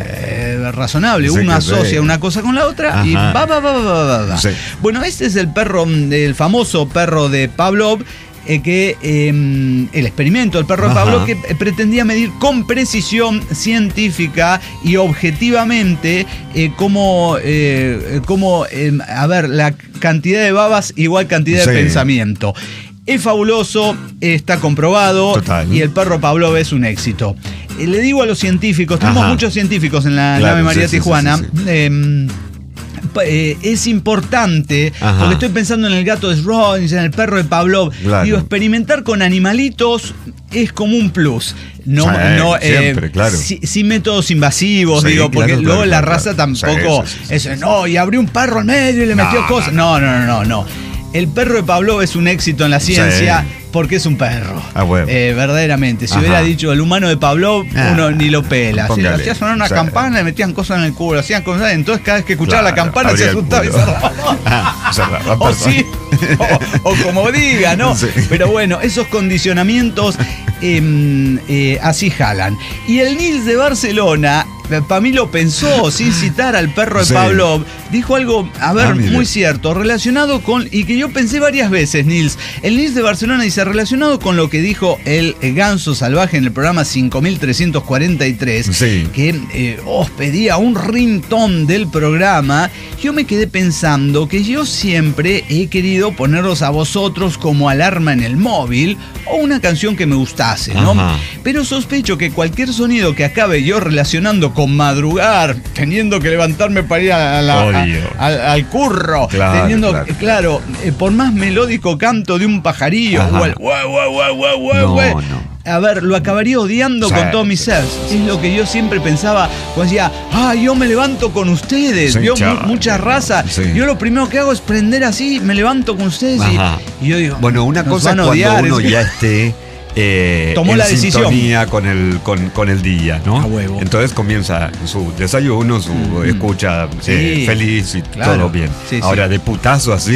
eh, razonables, Sí uno que sí. asocia una cosa con la otra y Ajá. va, va, va, va, va, va. Sí. Bueno, este es el perro, el famoso perro de Pavlov, eh, que eh, el experimento del perro de Ajá. Pavlov que eh, pretendía medir con precisión científica y objetivamente eh, cómo, eh, cómo eh, a ver, la cantidad de babas igual cantidad de Sí. pensamiento. Es fabuloso, está comprobado. Total. Y el perro Pavlov es un éxito. Eh, le digo a los científicos, tenemos Ajá. muchos científicos en la Claro, nave María sí, sí, Tijuana. sí, sí, sí. em, pa- eh, es importante, Ajá. porque estoy pensando en el gato de Schrödinger, en el perro de Pavlov. Claro. Digo, experimentar con animalitos es como un plus. No, Sí, no, eh, siempre, claro. si- sin métodos invasivos, Sí, digo, porque claro, luego claro, la claro, raza claro. tampoco Sí, sí, sí, es, no, y abrió un perro al medio y le No, metió no, cosas. No, no, no, no, no. El perro de Pavlov es un éxito en la ciencia Sí. porque es un perro. Ah, bueno. Eh, verdaderamente. Si Ajá. hubiera dicho el humano de Pavlov, Ah, uno ni lo pela. Si le póngale. hacía sonar una Sí. campana, le metían cosas en el culo, hacían cosas. Entonces, cada vez que escuchaba la Claro, campana se abría el asustaba y culo. cerraba. Ah, cerraba, O perdón. sí, o, o como diga, ¿no? Sí. Pero bueno, esos condicionamientos eh, eh, así jalan. Y el Nils de Barcelona, para mí lo pensó, sin citar al perro de Sí. Pavlov, dijo algo, a ver, Ah, mire. muy cierto, relacionado con, y que yo pensé varias veces, Nils. El Nils de Barcelona dice, relacionado con lo que dijo el ganso salvaje en el programa cinco mil trescientos cuarenta y tres, Sí. que eh, os pedía un ringtone del programa, yo me quedé pensando que yo siempre he querido ponerlos a vosotros como alarma en el móvil o una canción que me gustase, ¿no? Ajá. Pero sospecho que cualquier sonido que acabe yo relacionando con madrugar, teniendo que levantarme para ir a la- a- Obvio. al, al curro, Claro, teniendo, claro, claro, eh, por más melódico canto de un pajarillo, Ajá. o el guau, guau, guau, guau, guau, No, guau, no. a ver, lo acabaría odiando Sí, con todo mi sí, ser. Es lo que yo siempre pensaba cuando decía, ah, yo me levanto con ustedes. Sí, Vio mu- chaval, mucha no, raza. sí. Yo lo primero que hago es prender así, me levanto con ustedes y- Ajá. y, yo digo, Bueno, una nos cosa es van a cuando odiar, uno es- ya esté eh, Tomó en la decisión. sintonía con el, con, con el día, ¿no? A huevo. Entonces comienza su desayuno, su Mm. escucha Sí, eh, feliz y claro. todo bien. Sí, sí. Ahora, de putazo así.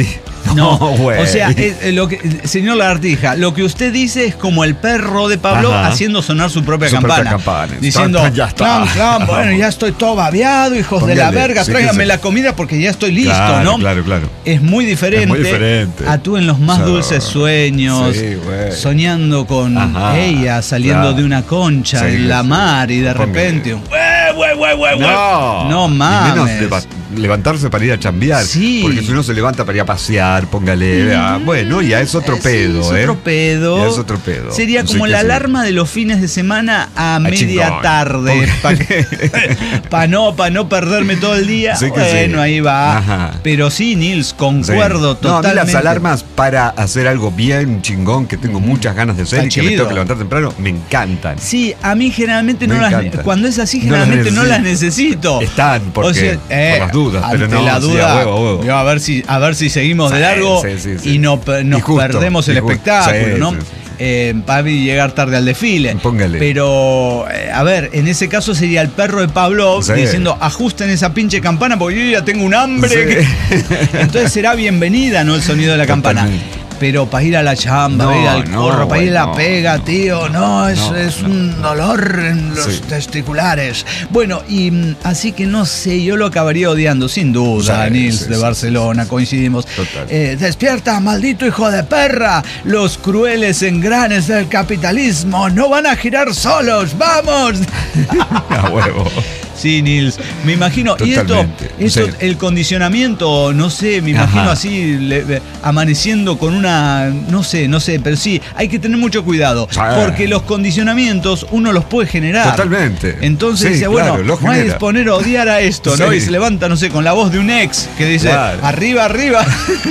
No, güey. o sea, es, lo que, señor Lagartija, lo que usted dice es como el perro de Pablo Ajá. haciendo sonar su propia Su campana. propia campana. Diciendo, Tan, tan, ya está. clan, clan, bueno, ya estoy todo babeado, hijos Póngale, de la verga, sí, tráigame que sí. la comida porque ya estoy listo, Claro, ¿no? claro, claro. Es muy diferente. Es muy diferente. A tú en los más O sea, dulces sueños, sí, güey. soñando con Ajá, ella saliendo claro. de una concha Sí, en la sí. mar y de Póngale. repente, un güey, güey, güey, güey, güey. No, No Y mames. menos leva- levantarse para ir a chambear. Sí. Porque si uno se levanta para ir a pasear, póngale. ah, bueno, ya es otro Sí, pedo, es ¿eh? otro pedo. Ya es otro pedo. Sería No sé como qué la hacer. alarma de los fines de semana a, Ah, media chingón. tarde. Póngale. Para no, pa no perderme todo el día. Sí que bueno, sí. ahí va. Ajá. Pero sí, Nils, concuerdo Sí. No, a mí totalmente. las alarmas para hacer algo bien chingón que tengo muchas ganas de hacer Está y que me chido. tengo que levantar temprano, me encantan. Sí, a mí generalmente Me no las. encantan. Cuando es así, No las generalmente no las necesito. Están, porque, O sea, eh, por las dudas, pero ante no, la sí, duda, a huevo, a huevo. yo a ver si a ver si seguimos de Sí, largo sí, sí, sí. y no pe- nos Y justo, perdemos el y justo. espectáculo, Sí, ¿no? sí, sí. Eh, para llegar tarde al desfile. Póngale. Pero, eh, a ver, en ese caso sería el perro de Pavlov Sí. diciendo, ajusten esa pinche campana porque yo ya tengo un hambre. Sí. que-". Entonces será bienvenida, ¿no? El sonido de la campana. Totalmente. Pero para ir a la chamba, No, para ir al no, corro, para ir a la güey, no, pega, tío, no, es, No, es no. un dolor en los Sí. testiculares. Bueno, y mm, así que no sé, yo lo acabaría odiando, sin duda, Sí, Nils sí, de sí, Barcelona, coincidimos. Total. Eh, despierta, maldito hijo de perra, los crueles engranes del capitalismo no van a girar solos, ¡vamos! A huevo. Sí, Nils, me imagino. Y esto, Totalmente, esto sí. el condicionamiento, no sé, me imagino Ajá. así, le- amaneciendo con una, no sé, no sé, pero sí, hay que tener mucho cuidado, Sí. porque los condicionamientos uno los puede generar. Totalmente. Entonces Sí, dice, claro, bueno, lo no hay que genera. poner a odiar a esto, ¿no? Sí. Y se levanta, no sé, con la voz de un ex que dice, Claro. arriba, arriba.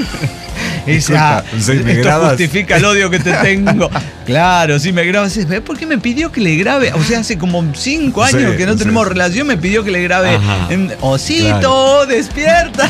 Y dice, Disculpa, ah, sí, me esto grabas. justifica el odio que te tengo. Claro, sí, me grabas. ¿Por qué me pidió que le grabe? O sea, hace como cinco años Sí, que no sí. tenemos relación, me pidió que le grabe. Ajá. en- Osito, Claro. despierta.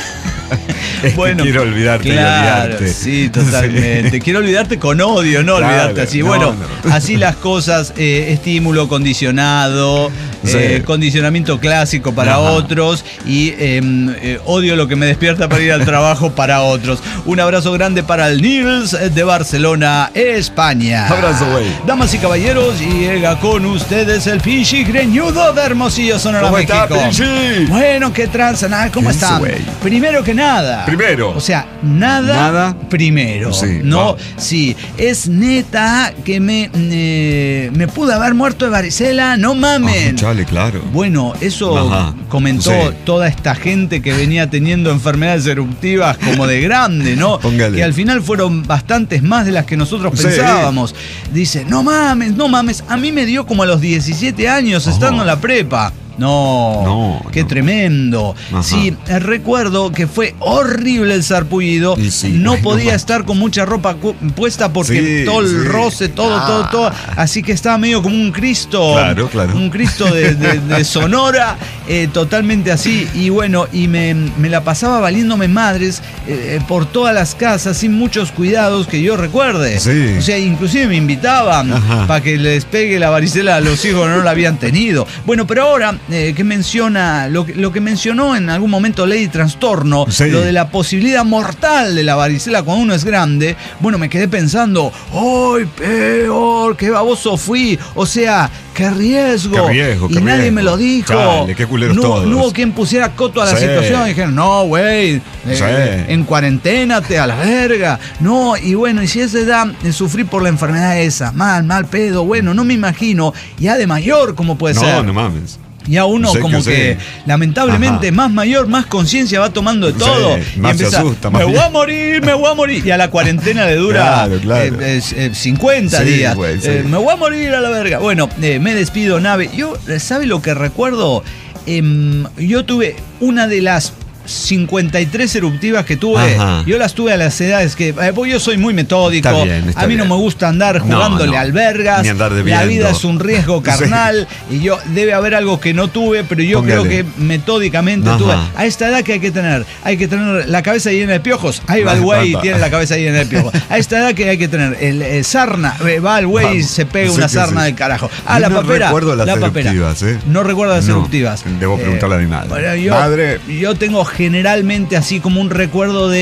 Es que quiero olvidarte y claro, odiarte. sí, totalmente. Sí. Quiero olvidarte con odio, no Claro, olvidarte así. no, Bueno, no. así las cosas, eh, estímulo condicionado, Sí. eh, condicionamiento clásico para Ajá. otros y eh, eh, odio lo que me despierta para ir al trabajo para otros. Un abrazo grande para el Nils de Barcelona, España. Abrazo, güey. Damas y caballeros, llega con ustedes el Pichi Greñudo de Hermosillo, Sonora, ¿Cómo está, México. Pichi? Bueno, ¿qué tranza? Nada, ¿cómo ¿Qué dice, están? güey? Primero que nada. Primero. O sea, nada, Nada. primero. Sí, no, va. sí. Es neta que me, eh, me pude haber muerto de varicela, no mamen. Ah, chale, claro. Bueno, eso Ajá, comentó sí. toda esta gente que venía teniendo enfermedades eruptivas como de grande, ¿no? Póngale. Que al final fueron bastantes más de las que nosotros Sí. pensábamos. Dice, no mames, no mames. A mí me dio como a los diecisiete años estando en la prepa. No, No, qué no. tremendo. Ajá. Sí, eh, recuerdo que fue horrible el sarpullido. Y sí, no ay, no podía más. estar con mucha ropa cu- puesta porque Sí, todo el sí. roce, todo, Ah. todo, todo. Así que estaba medio como un Cristo. Claro, claro. Un Cristo de, de- de Sonora, eh, totalmente así. Y bueno, y me, me la pasaba valiéndome madres eh, por todas las casas sin muchos cuidados que yo recuerde. Sí. O sea, inclusive me invitaban Ajá. para que les pegue la varicela a los hijos que no la habían tenido. Bueno, pero ahora eh, que menciona, lo que, lo que mencionó en algún momento Lady Trastorno, Sí. lo de la posibilidad mortal de la varicela cuando uno es grande, bueno, me quedé pensando, ¡ay, peor! ¡Qué baboso fui! O sea, ¡qué riesgo! Qué riesgo, y qué nadie riesgo. me lo dijo. Chale, qué culeros no, todos. no hubo quien pusiera coto a la Sí. situación. Dijeron, no, güey, eh, Sí. en cuarentena te a la verga. No, y bueno, y si es de edad, eh, sufrí por la enfermedad esa, mal, mal pedo, bueno, no me imagino, ya de mayor, ¿cómo puede No, ser? no mames. Ya uno Sé como que que, sí. lamentablemente Ajá. más mayor, más conciencia va tomando de Sí, todo. más se asusta, más me voy bien". a morir, me voy a morir. Y a la cuarentena le dura Claro, claro. eh, eh, cincuenta Sí, días. güey, sí. Eh, me voy a morir a la verga. Bueno, eh, me despido, nave. Yo, ¿sabe lo que recuerdo? Em, yo tuve una de las cincuenta y tres eruptivas que tuve. Ajá. Yo las tuve a las edades que eh, pues yo soy muy metódico. Está bien, está a mí no bien. me gusta andar No, jugándole no. albergas. Ni andar La debiendo. vida es un riesgo carnal. Y yo debe haber algo que no tuve, pero yo Póngale. creo que metódicamente Ajá. tuve. A esta edad que hay que tener, hay que tener la cabeza llena de piojos. Ahí va el güey y Va, va. tiene la cabeza llena de piojos. A esta edad que hay que tener el, el sarna, eh, va el güey y Vamos. se pega Sí una que sarna sí. del carajo. Ah, Yo la no papera. recuerdo las la papera. eruptivas, ¿eh? No recuerdo las No, eruptivas. debo preguntarle a mi madre. bueno, yo, Madre. yo tengo generalmente así como un recuerdo de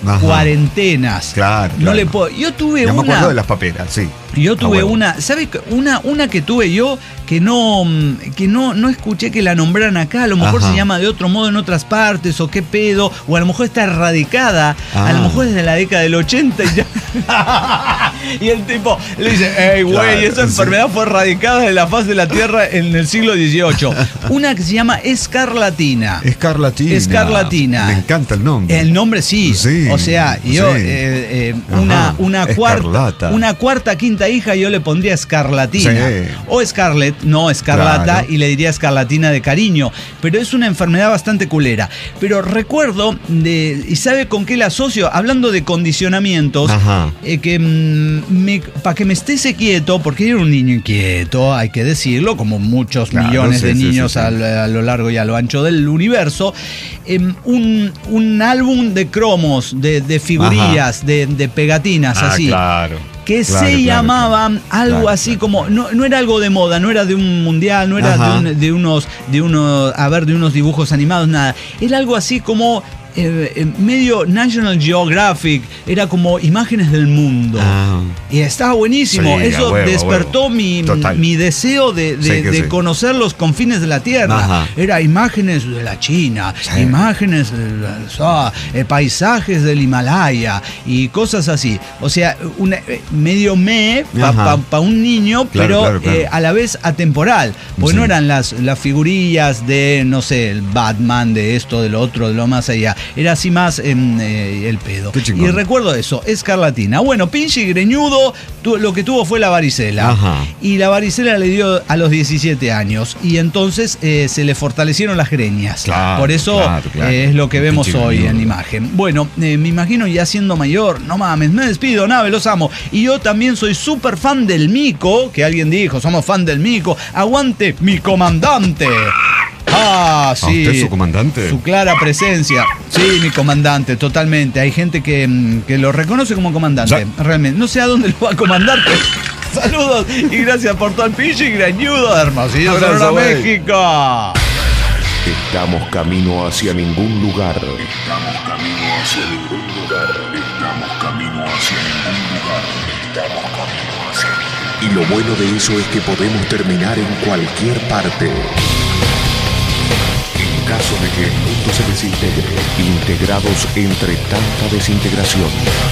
Ajá. cuarentenas. Claro, No claro. le puedo. Yo tuve Ya me una. acuerdo de las paperas, sí. Yo A tuve huevo. una, ¿sabes? Una, una que tuve yo que no, que no, no escuché que la nombraran acá, a lo mejor Ajá. se llama de otro modo en otras partes, o qué pedo, o a lo mejor está erradicada, Ah. a lo mejor es de la década del ochenta y ya. Y el tipo le dice, hey, güey, Claro, esa sí. enfermedad fue erradicada de la faz de la Tierra en el siglo dieciocho. Una que se llama escarlatina. Escarlatina. Escarlatina. Me encanta el nombre. El nombre sí. Sí, o sea, yo, sí. eh, eh, Ajá, una, una, cuarta, escarlata. una cuarta, quinta hija, yo le pondría escarlatina. Sí. O Scarlett, no escarlata, Claro. y le diría escarlatina de cariño. Pero es una enfermedad bastante culera. Pero recuerdo, de, ¿y sabe con qué la asocio? Hablando de condicionamientos, Ajá. eh, que para que me estése quieto, porque era un niño inquieto, hay que decirlo, como muchos Claro, millones sí, de sí, niños sí, sí. A, a lo largo y a lo ancho del universo, eh, un, un álbum de cromos, de, de figurillas, de, de pegatinas, Ah, así. claro. Que Claro, se claro, llamaban claro. algo Claro, así claro. como, no, no era algo de moda, no era de un mundial, no era de, Ajá. un- de unos, de unos, a ver, de unos dibujos animados, nada. Era algo así como eh, eh, medio National Geographic, era como imágenes del mundo. Ah. Y estaba buenísimo. Sí, a Eso huevo, a despertó huevo. mi, Total. mi deseo de, de- Sí que de sí. conocer los confines de la Tierra. Ajá. Era imágenes de la China, Sí. imágenes, de la- ah, eh, paisajes del Himalaya y cosas así. O sea, una, eh, medio me para Ajá. pa, pa un niño, Claro, pero claro, claro. eh, a la vez atemporal. Porque Sí. no eran las, las figurillas de, no sé, el Batman, de esto, de lo otro, de lo más allá. Era así más em, eh, el pedo. Qué chingón. Y recuerdo eso, escarlatina. Bueno, pinche y greñudo, tu- lo que tuvo fue la varicela. Ajá. Y la varicela le dio a los diecisiete años. Y entonces eh, se le fortalecieron las greñas. Claro, Por eso claro, claro. eh, es lo que El vemos pinche hoy greñudo. en imagen. Bueno, eh, me imagino ya siendo mayor, no mames, me despido, nave, los amo. Y yo también soy súper fan del Mico, que alguien dijo, somos fan del Mico. Aguante, mi comandante. Ah, sí. ¿Usted es su comandante? Su clara presencia. Sí, mi comandante, totalmente. Hay gente que, mm, que lo reconoce como comandante. Ya. Realmente. No sé a dónde lo va a comandar, pero saludos y gracias por todo el pinche y grañudo de Hermosillo, Abrazo, Sonora, güey. México. Estamos camino hacia ningún lugar. Estamos camino hacia ningún lugar. Estamos camino hacia ningún lugar. Estamos camino hacia ningún lugar. Y lo bueno de eso es que podemos terminar en cualquier parte. En caso de que el mundo se desintegre, integrados entre tanta desintegración.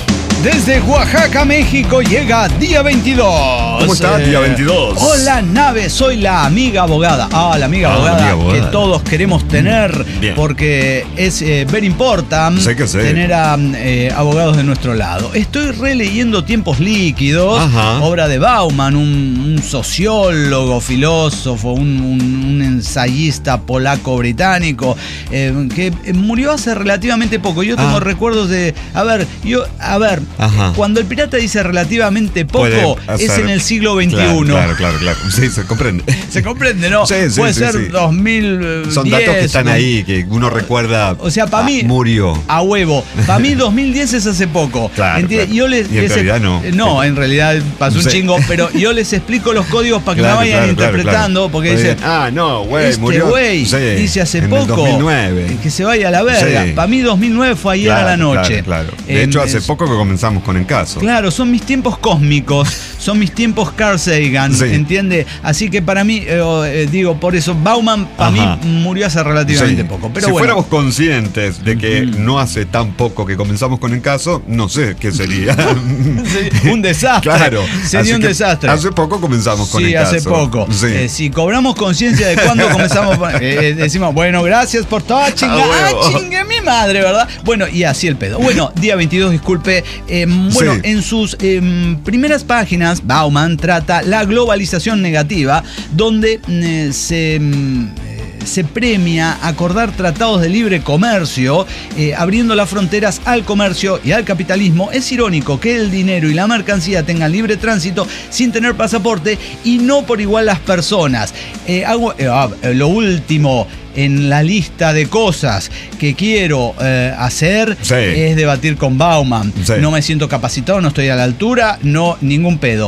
Desde Oaxaca, México, llega Día veintidós. ¿Cómo está, Día veintidós? Hola, nave, soy la amiga abogada. Ah, la amiga Ah, abogada amiga abogada. que todos queremos tener Bien. porque es eh, very important Sé que sé. tener a eh, abogados de nuestro lado. Estoy releyendo Tiempos Líquidos, Ajá. obra de Bauman, un, un sociólogo, filósofo, un, un- un ensayista polaco-británico eh, que eh, murió hace relativamente poco. Yo tengo Ah. recuerdos de, a ver, yo, a ver, Ajá. cuando el pirata dice relativamente Puede poco, es hacer- en el siglo veintiuno. Claro, claro, claro, claro. Sí, se comprende. Se comprende, ¿no? Sí, sí, Puede sí, ser sí. dos mil diez. Son datos que están ¿no? ahí, que uno recuerda. O sea, para ah, mí. Murió. A huevo. Para mí dos mil diez es hace poco. Claro, ¿Entiendes? claro. Yo les, Y en les- realidad no. No, en realidad pasó un Sí. chingo, pero yo les explico los códigos para que Claro, me vayan claro, claro, interpretando, claro. porque Muy dicen. bien. Ah, no, güey, Este murió. güey Sí, dice hace en el poco dos mil nueve. que se vaya a la verga. Sí. Para mí dos mil nueve fue ayer Claro, a la noche. Claro, claro. De Eh, hecho, hace es- poco que comenzamos con En Caso. Claro, son mis tiempos cósmicos, son mis tiempos Carl Sagan, Sí. ¿entiende? Así que para mí, eh, eh, digo, por eso Bauman para mí Ajá. murió hace relativamente Sí. poco. Pero si bueno, fuéramos conscientes de que no hace tan poco que comenzamos con En Caso, no sé qué sería. sería un desastre. Claro. Sería Así un que desastre. Hace poco comenzamos con Sí, En Caso. hace poco. Sí. Eh, si cobramos conciencia de cuándo comenzamos, eh, decimos, bueno, gracias por todo, chinga, A huevo. ah, chingue mi madre, ¿verdad? Bueno, y así el pedo. Bueno, día veintidós, disculpe. Eh, bueno, Sí. en sus eh, primeras páginas, Bauman trata la globalización negativa, donde eh, se... mm, se premia acordar tratados de libre comercio, eh, abriendo las fronteras al comercio y al capitalismo. Es irónico que el dinero y la mercancía tengan libre tránsito sin tener pasaporte y no por igual las personas. Eh, hago, eh, ah, lo último en la lista de cosas que quiero eh, hacer Sí. es debatir con Bauman. Sí. No me siento capacitado, no estoy a la altura, no, ningún pedo.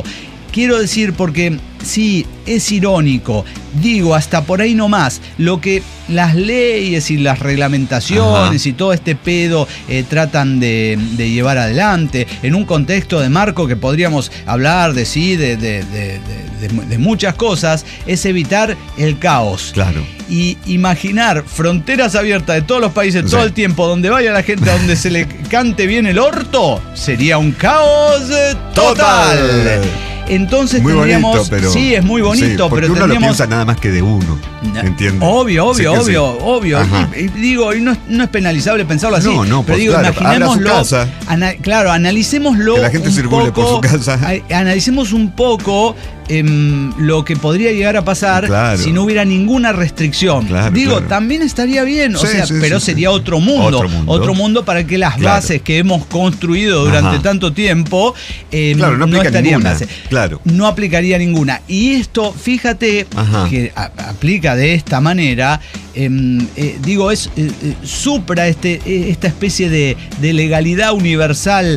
quiero decir porque sí, es irónico, digo, hasta por ahí nomás, lo que las leyes y las reglamentaciones Ajá. y todo este pedo eh, tratan de, de llevar adelante, en un contexto de marco que podríamos hablar de sí, de, de, de, de, de, de muchas cosas, es evitar el caos. Claro. Y imaginar fronteras abiertas de todos los países Sí. todo el tiempo, donde vaya la gente, donde se le cante bien el orto, sería un caos eh, total. Total. Entonces Muy tendríamos, bonito, pero... sí, es muy bonito, sí, porque pero uno tendríamos... lo piensa nada más que de uno, ¿entiendes? Obvio, obvio, Sí que obvio, sí. obvio. Ajá. Y, y digo, y no, es- no es penalizable pensarlo así. No, no, pero pues, digo, claro, abra imaginémoslo. su casa. ana- claro, analicémoslo. Que la gente un circule por poco, su casa. a- analicemos un poco em, lo que podría llegar a pasar Claro. si no hubiera ninguna restricción. Claro, digo, claro. también estaría bien, o Sí, sea, sí, pero sí, sería sí. otro mundo, Otro mundo. otro mundo para que las Claro. bases que hemos construido durante Ajá. tanto tiempo em, Claro, no aplica estarían ninguna. base. Claro. No aplicaría ninguna. Y esto, fíjate, Ajá. que a- aplica de esta manera, em, eh, digo, es eh, eh, supra este, eh, esta especie de, de legalidad universal,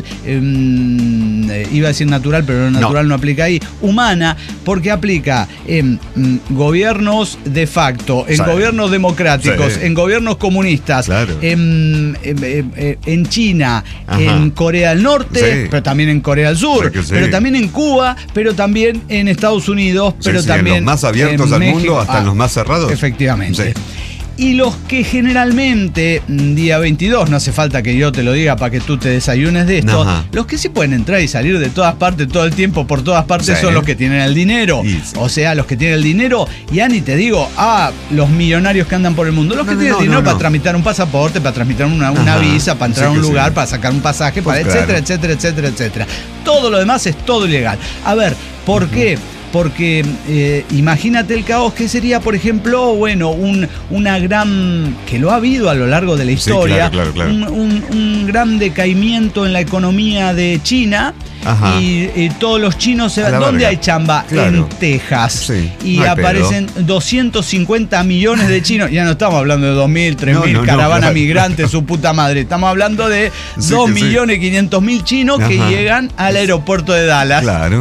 em, eh, iba a decir natural, pero lo natural no. no aplica ahí, humana, porque aplica en mm, gobiernos de facto, en Sí. gobiernos democráticos, Sí. en gobiernos comunistas, Claro. en, em, em, em, en China, Ajá. en Corea del Norte, Sí. pero también en Corea del Sur, Sí que sí. pero también en Cuba, pero también en Estados Unidos, Sí, pero sí, también en los más abiertos en al México. mundo hasta Ah, en los más cerrados. Efectivamente. Sí. Y los que generalmente, mm, día veintidós, no hace falta que yo te lo diga para que tú te desayunes de esto, Ajá. los que sí pueden entrar y salir de todas partes todo el tiempo, por todas partes, Sí. son los que tienen el dinero. Y sí. O sea, los que tienen el dinero, ya ni te digo, ah, los millonarios que andan por el mundo, los No, que no, tienen no, dinero no, para no. tramitar un pasaporte, para tramitar una, una Ajá. visa, para entrar Sí a un que lugar, sí. para sacar un pasaje, Pues para claro. etcétera, etcétera, etcétera, etcétera. Todo lo demás es todo ilegal. A ver, ¿por qué? Porque eh, imagínate el caos que sería, por ejemplo, bueno, un, una gran, que lo ha habido a lo largo de la Sí, historia, claro, claro, claro. Un, un- un gran decaimiento en la economía de China. Ajá. Y, y todos los chinos se A van. la ¿Dónde verga. hay chamba? Claro. En Texas. Sí, Y no hay aparecen doscientos cincuenta millones de chinos. Ya no estamos hablando de dos mil, tres mil, No, no, no, caravana claro. migrante, su puta madre. Estamos hablando de Sí, dos que sí. millones quinientos mil chinos que Ajá. llegan al aeropuerto de Dallas. Claro.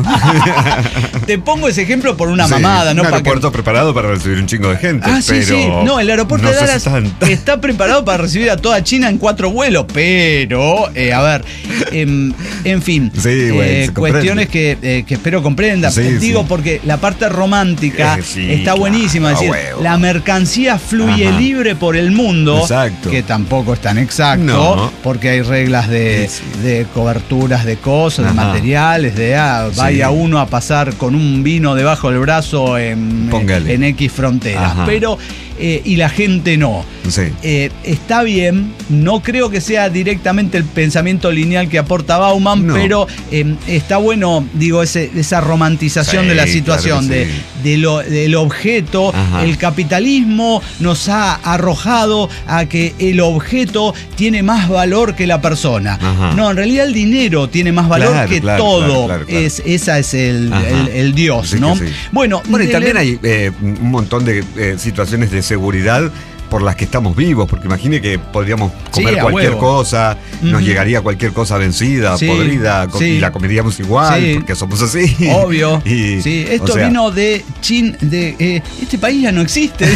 Te pongo ese ejemplo por una Sí, mamada, ¿no? Un Pa' que- aeropuerto preparado para recibir un chingo de gente. Ah, sí, pero sí. No, el aeropuerto no de sé Dallas si están- está preparado para recibir a toda China en cuatro vuelos, pero, eh, a ver, em, en fin, Sí, güey, eh, se comprende. cuestiones que, eh, que espero comprendan. Sí, Digo, sí. porque la parte romántica Eh, sí, está claro, buenísima. Es a decir, huevo. la mercancía fluye Ajá. libre por el mundo, Exacto. que tampoco es tan exacto, No. porque hay reglas de, Sí, sí. de coberturas de cosas, de Ajá. materiales, de ah, vaya Sí. uno a pasar con un vino debajo del brazo en, Póngale. en X fronteras. Ajá. Pero, eh, y la gente no. Sí. Eh, está bien, no creo que sea directamente el pensamiento lineal que aporta Bauman, No. pero eh, está bueno, digo, ese, esa romantización Sí, de la claro situación, que de, sí. de lo, del objeto. Ajá. El capitalismo nos ha arrojado a que el objeto tiene más valor que la persona. Ajá. No, en realidad el dinero tiene más valor Claro, que claro, todo. claro, claro, claro. Es, esa es el, Ajá. el- el Dios, Sí que ¿no? sí. Bueno, Bueno, y de- también hay eh, un montón de eh, situaciones de seguridad por las que estamos vivos, porque imagine que podríamos comer Sí, a cualquier huevo. cosa, nos Ujú. llegaría cualquier cosa vencida, Sí, podrida, co- sí. y la comeríamos igual, Sí. porque somos así. Obvio. Y, sí, o esto sea, vino de Chin, de eh, este país ya no existe.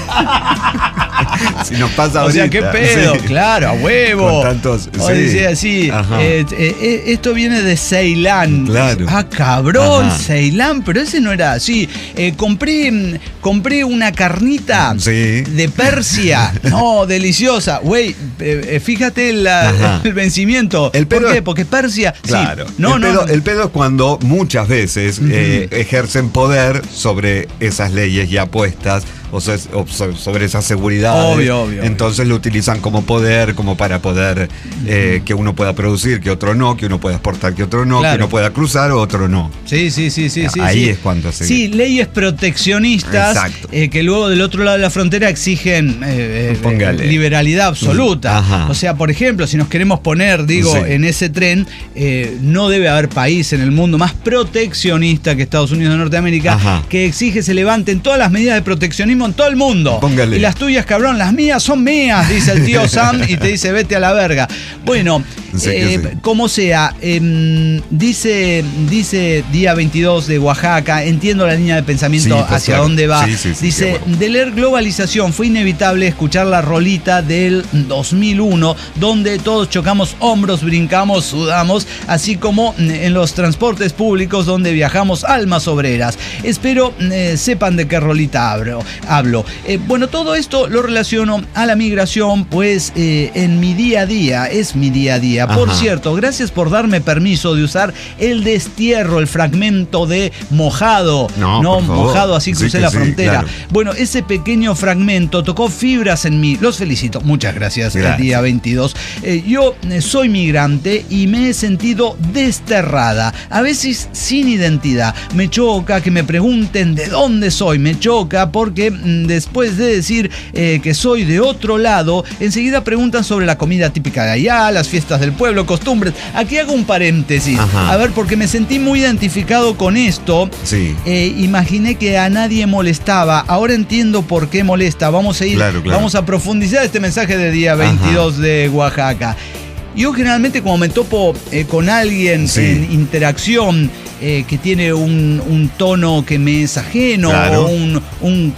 Si nos pasa O sea, qué ahorita, pedo, sí. claro, a huevo. Con tantos- O sí. decía, sí, Ajá. eh, eh, eh, esto viene de Ceilán. Claro. Ah, cabrón, Ajá. Ceilán, pero ese no era así. Eh, compré, mm, compré una carnita Sí. de Persia. No, deliciosa. Güey, eh, eh, fíjate la- Ajá. el vencimiento. El ¿Por pedo qué? es- Porque Persia. sí. Claro. No, el, no, pedo, no. el pedo es cuando muchas veces eh, ejercen poder sobre esas leyes ya puestas, o, sea, o so- sobre esas seguridades. Obvio, obvio, Entonces lo utilizan como poder, como para poder eh, que uno pueda producir, que otro no, que uno pueda exportar, que otro no, Claro. que uno pueda cruzar, otro no. Sí, sí, sí, sí, sí. Ahí sí. es cuando se- Sí, leyes proteccionistas Exacto. eh, que luego del otro lado de la frontera exigen eh, eh, Póngale. liberalidad absoluta. Ajá. O sea, por ejemplo, si nos queremos poner, digo, Sí. en ese tren, eh, no debe haber país en el mundo más proteccionista que Estados Unidos de Norteamérica Ajá. que exige se levanten todas las medidas de proteccionismo mismo en todo el mundo. Póngale. Y las tuyas, cabrón, las mías son mías, dice el tío Sam y te dice vete a la verga. Bueno, Sí, eh, sí. como sea, eh, dice, dice Día veintidós de Oaxaca, entiendo la línea de pensamiento Sí, pues, hacia claro. dónde va. Sí, sí, sí, dice, qué bueno. de leer Globalización fue inevitable escuchar la rolita del dos mil uno, donde todos chocamos hombros, brincamos, sudamos, así como en los transportes públicos donde viajamos almas obreras. Espero eh, sepan de qué rolita hablo. hablo. Eh, bueno, todo esto lo relaciono a la migración, pues eh, en mi día a día, es mi día a día. Por Ajá. cierto, gracias por darme permiso de usar el destierro, el fragmento de mojado. No, no por favor. mojado, así Sí crucé que la sí, frontera. claro. Bueno, ese pequeño fragmento tocó fibras en mí. Los felicito. Muchas gracias. Gracias. El día veintidós. Eh, yo eh, soy migrante y me he sentido desterrada, a veces sin identidad. Me choca que me pregunten de dónde soy. Me choca porque mm, después de decir eh, que soy de otro lado, enseguida preguntan sobre la comida típica de allá, las fiestas del pueblo, costumbres. Aquí hago un paréntesis. Ajá. A ver, porque me sentí muy identificado con esto. Sí. Eh, imaginé que a nadie molestaba. Ahora entiendo por qué molesta. Vamos a ir, Claro, claro. vamos a profundizar este mensaje de día veintidós de Oaxaca. Yo generalmente cuando me topo eh, con alguien Sí. en interacción eh, que tiene un, un tono que me es ajeno, Claro. o un, un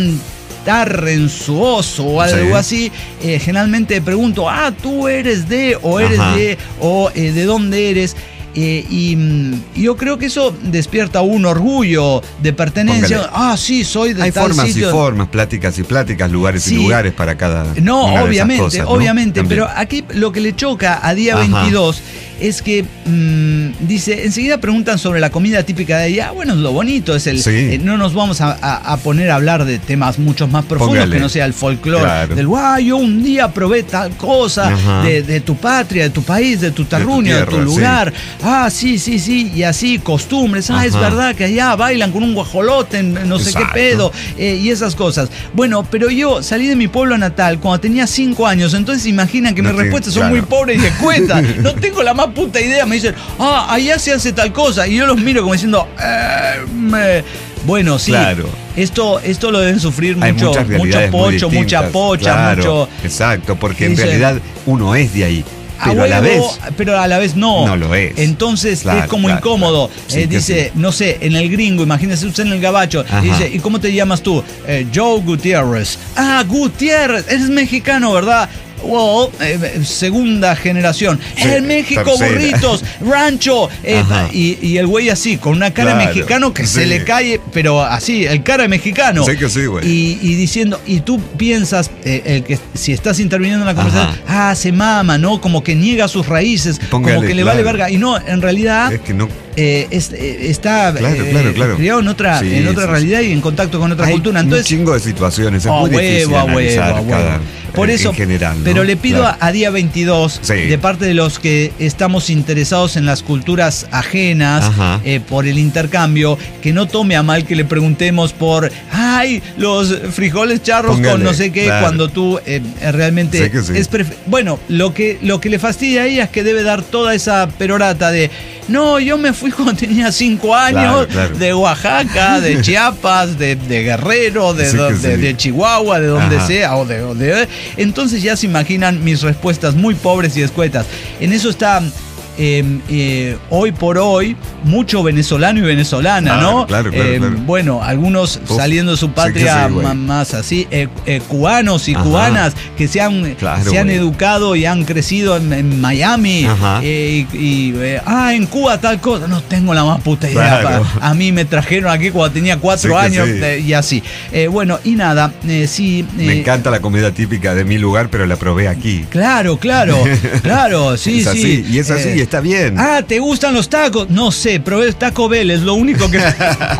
cantar renzuoso o algo Sí. así, eh, generalmente pregunto, ah, tú eres de, o eres Ajá. de, o eh, de dónde eres. Eh, y mm, yo creo que eso despierta un orgullo de pertenencia. Póngale. Ah, sí, soy de Hay tal formas sitio. y formas, pláticas y pláticas, lugares Sí. y lugares para cada No, una de esas obviamente, cosas, ¿no? obviamente, También. pero aquí lo que le choca a día Ajá. veintidós es que mm, dice, enseguida preguntan sobre la comida típica de allá. Bueno, es lo bonito, es el Sí. eh, no nos vamos a, a- a poner a hablar de temas mucho más profundos Póngale. que no sea el folclore Claro. del guay, yo un día probé tal cosa Ajá. de, de tu patria, de tu país, de tu terruño, de tu, tierra, sí. lugar. Ah, sí, sí, sí, y así, costumbres. Ah, es Ajá. verdad que allá bailan con un guajolote, en no sé Exacto. qué pedo, eh, y esas cosas. Bueno, pero yo salí de mi pueblo natal cuando tenía cinco años, entonces imaginan que No mis te- respuestas son claro. muy pobres y escuetas. No tengo la más puta idea. Me dicen, ah, allá se hace tal cosa. Y yo los miro como diciendo, eh, me- bueno, sí. Claro. Esto, esto lo deben sufrir Hay mucho, muchas mucho realidades muy pocho, mucha distintas, pocha, claro, mucho. Exacto, porque en Dice- realidad uno es de ahí, pero a a la vez huevo, pero a la vez no. no lo es. Entonces Claro, es como claro, incómodo. claro. Sí Eh, que dice, sí. no sé, en el gringo, imagínese usted en el gabacho. Ajá. Y dice, ¿y cómo te llamas tú? Eh, Joe Gutiérrez. Ah, Gutiérrez, eres mexicano, ¿verdad? Well, eh, segunda generación. Sí, en México, tercera. burritos, rancho. eh, Ajá. y, y el güey así, con una cara Claro, de mexicano que se sí. le cae, pero así, el cara de mexicano. Sí que sí, güey. Y, y diciendo, y tú piensas, eh, el que si estás interviniendo en la conversación, Ajá. ah, se mama, ¿no? Como que niega sus raíces, Póngale, como que le claro. vale verga. Y no, en realidad es que no eh, es- eh, está Claro, eh, claro, claro. criado en otra, Sí, en otra sí, realidad y en contacto con otra hay cultura. un Entonces, chingo de situaciones, es a muy difícil huevo, a huevo, analizar a huevo. cada Por en- eso, en general, ¿no? pero le pido Claro. a, a Día veintidós, Sí. de parte de los que estamos interesados en las culturas ajenas, Ajá. eh, por el intercambio, que no tome a mal que le preguntemos por, ay, los frijoles charros con Póngale, no sé qué, claro. cuando tú eh, realmente Sí que sí. es pref- bueno, lo que, lo que le fastidia a ella es que debe dar toda esa perorata de, no, yo me fui cuando tenía cinco años, Claro, claro. de Oaxaca, de Chiapas, de, de Guerrero, de, Sí que do- de- sí. de Chihuahua, de donde Ajá. sea, o de, o de- entonces ya se imaginan mis respuestas muy pobres y escuetas. En eso está eh, eh, hoy por hoy mucho venezolano y venezolana, Claro, ¿no? claro, claro, Eh, claro. Bueno, algunos Uf, saliendo de su sí que patria sí, güey. ma- más así, eh, eh, cubanos y Ajá. cubanas que se han, Claro, se han güey. educado y han crecido en, en Miami. Ajá. eh, y, y, eh, ah, en Cuba tal cosa. No tengo la más puta idea. Claro. pa- A mí me trajeron aquí cuando tenía cuatro Sí que años sí. eh, y así. Eh, bueno, y nada, eh, sí. Me eh, encanta la comida típica de mi lugar, pero la probé aquí. Claro, claro, claro, sí, es así, sí. y es así, Eh, y está bien. Ah, ¿te gustan los tacos? No sé, probé el Taco Bell, es lo único que...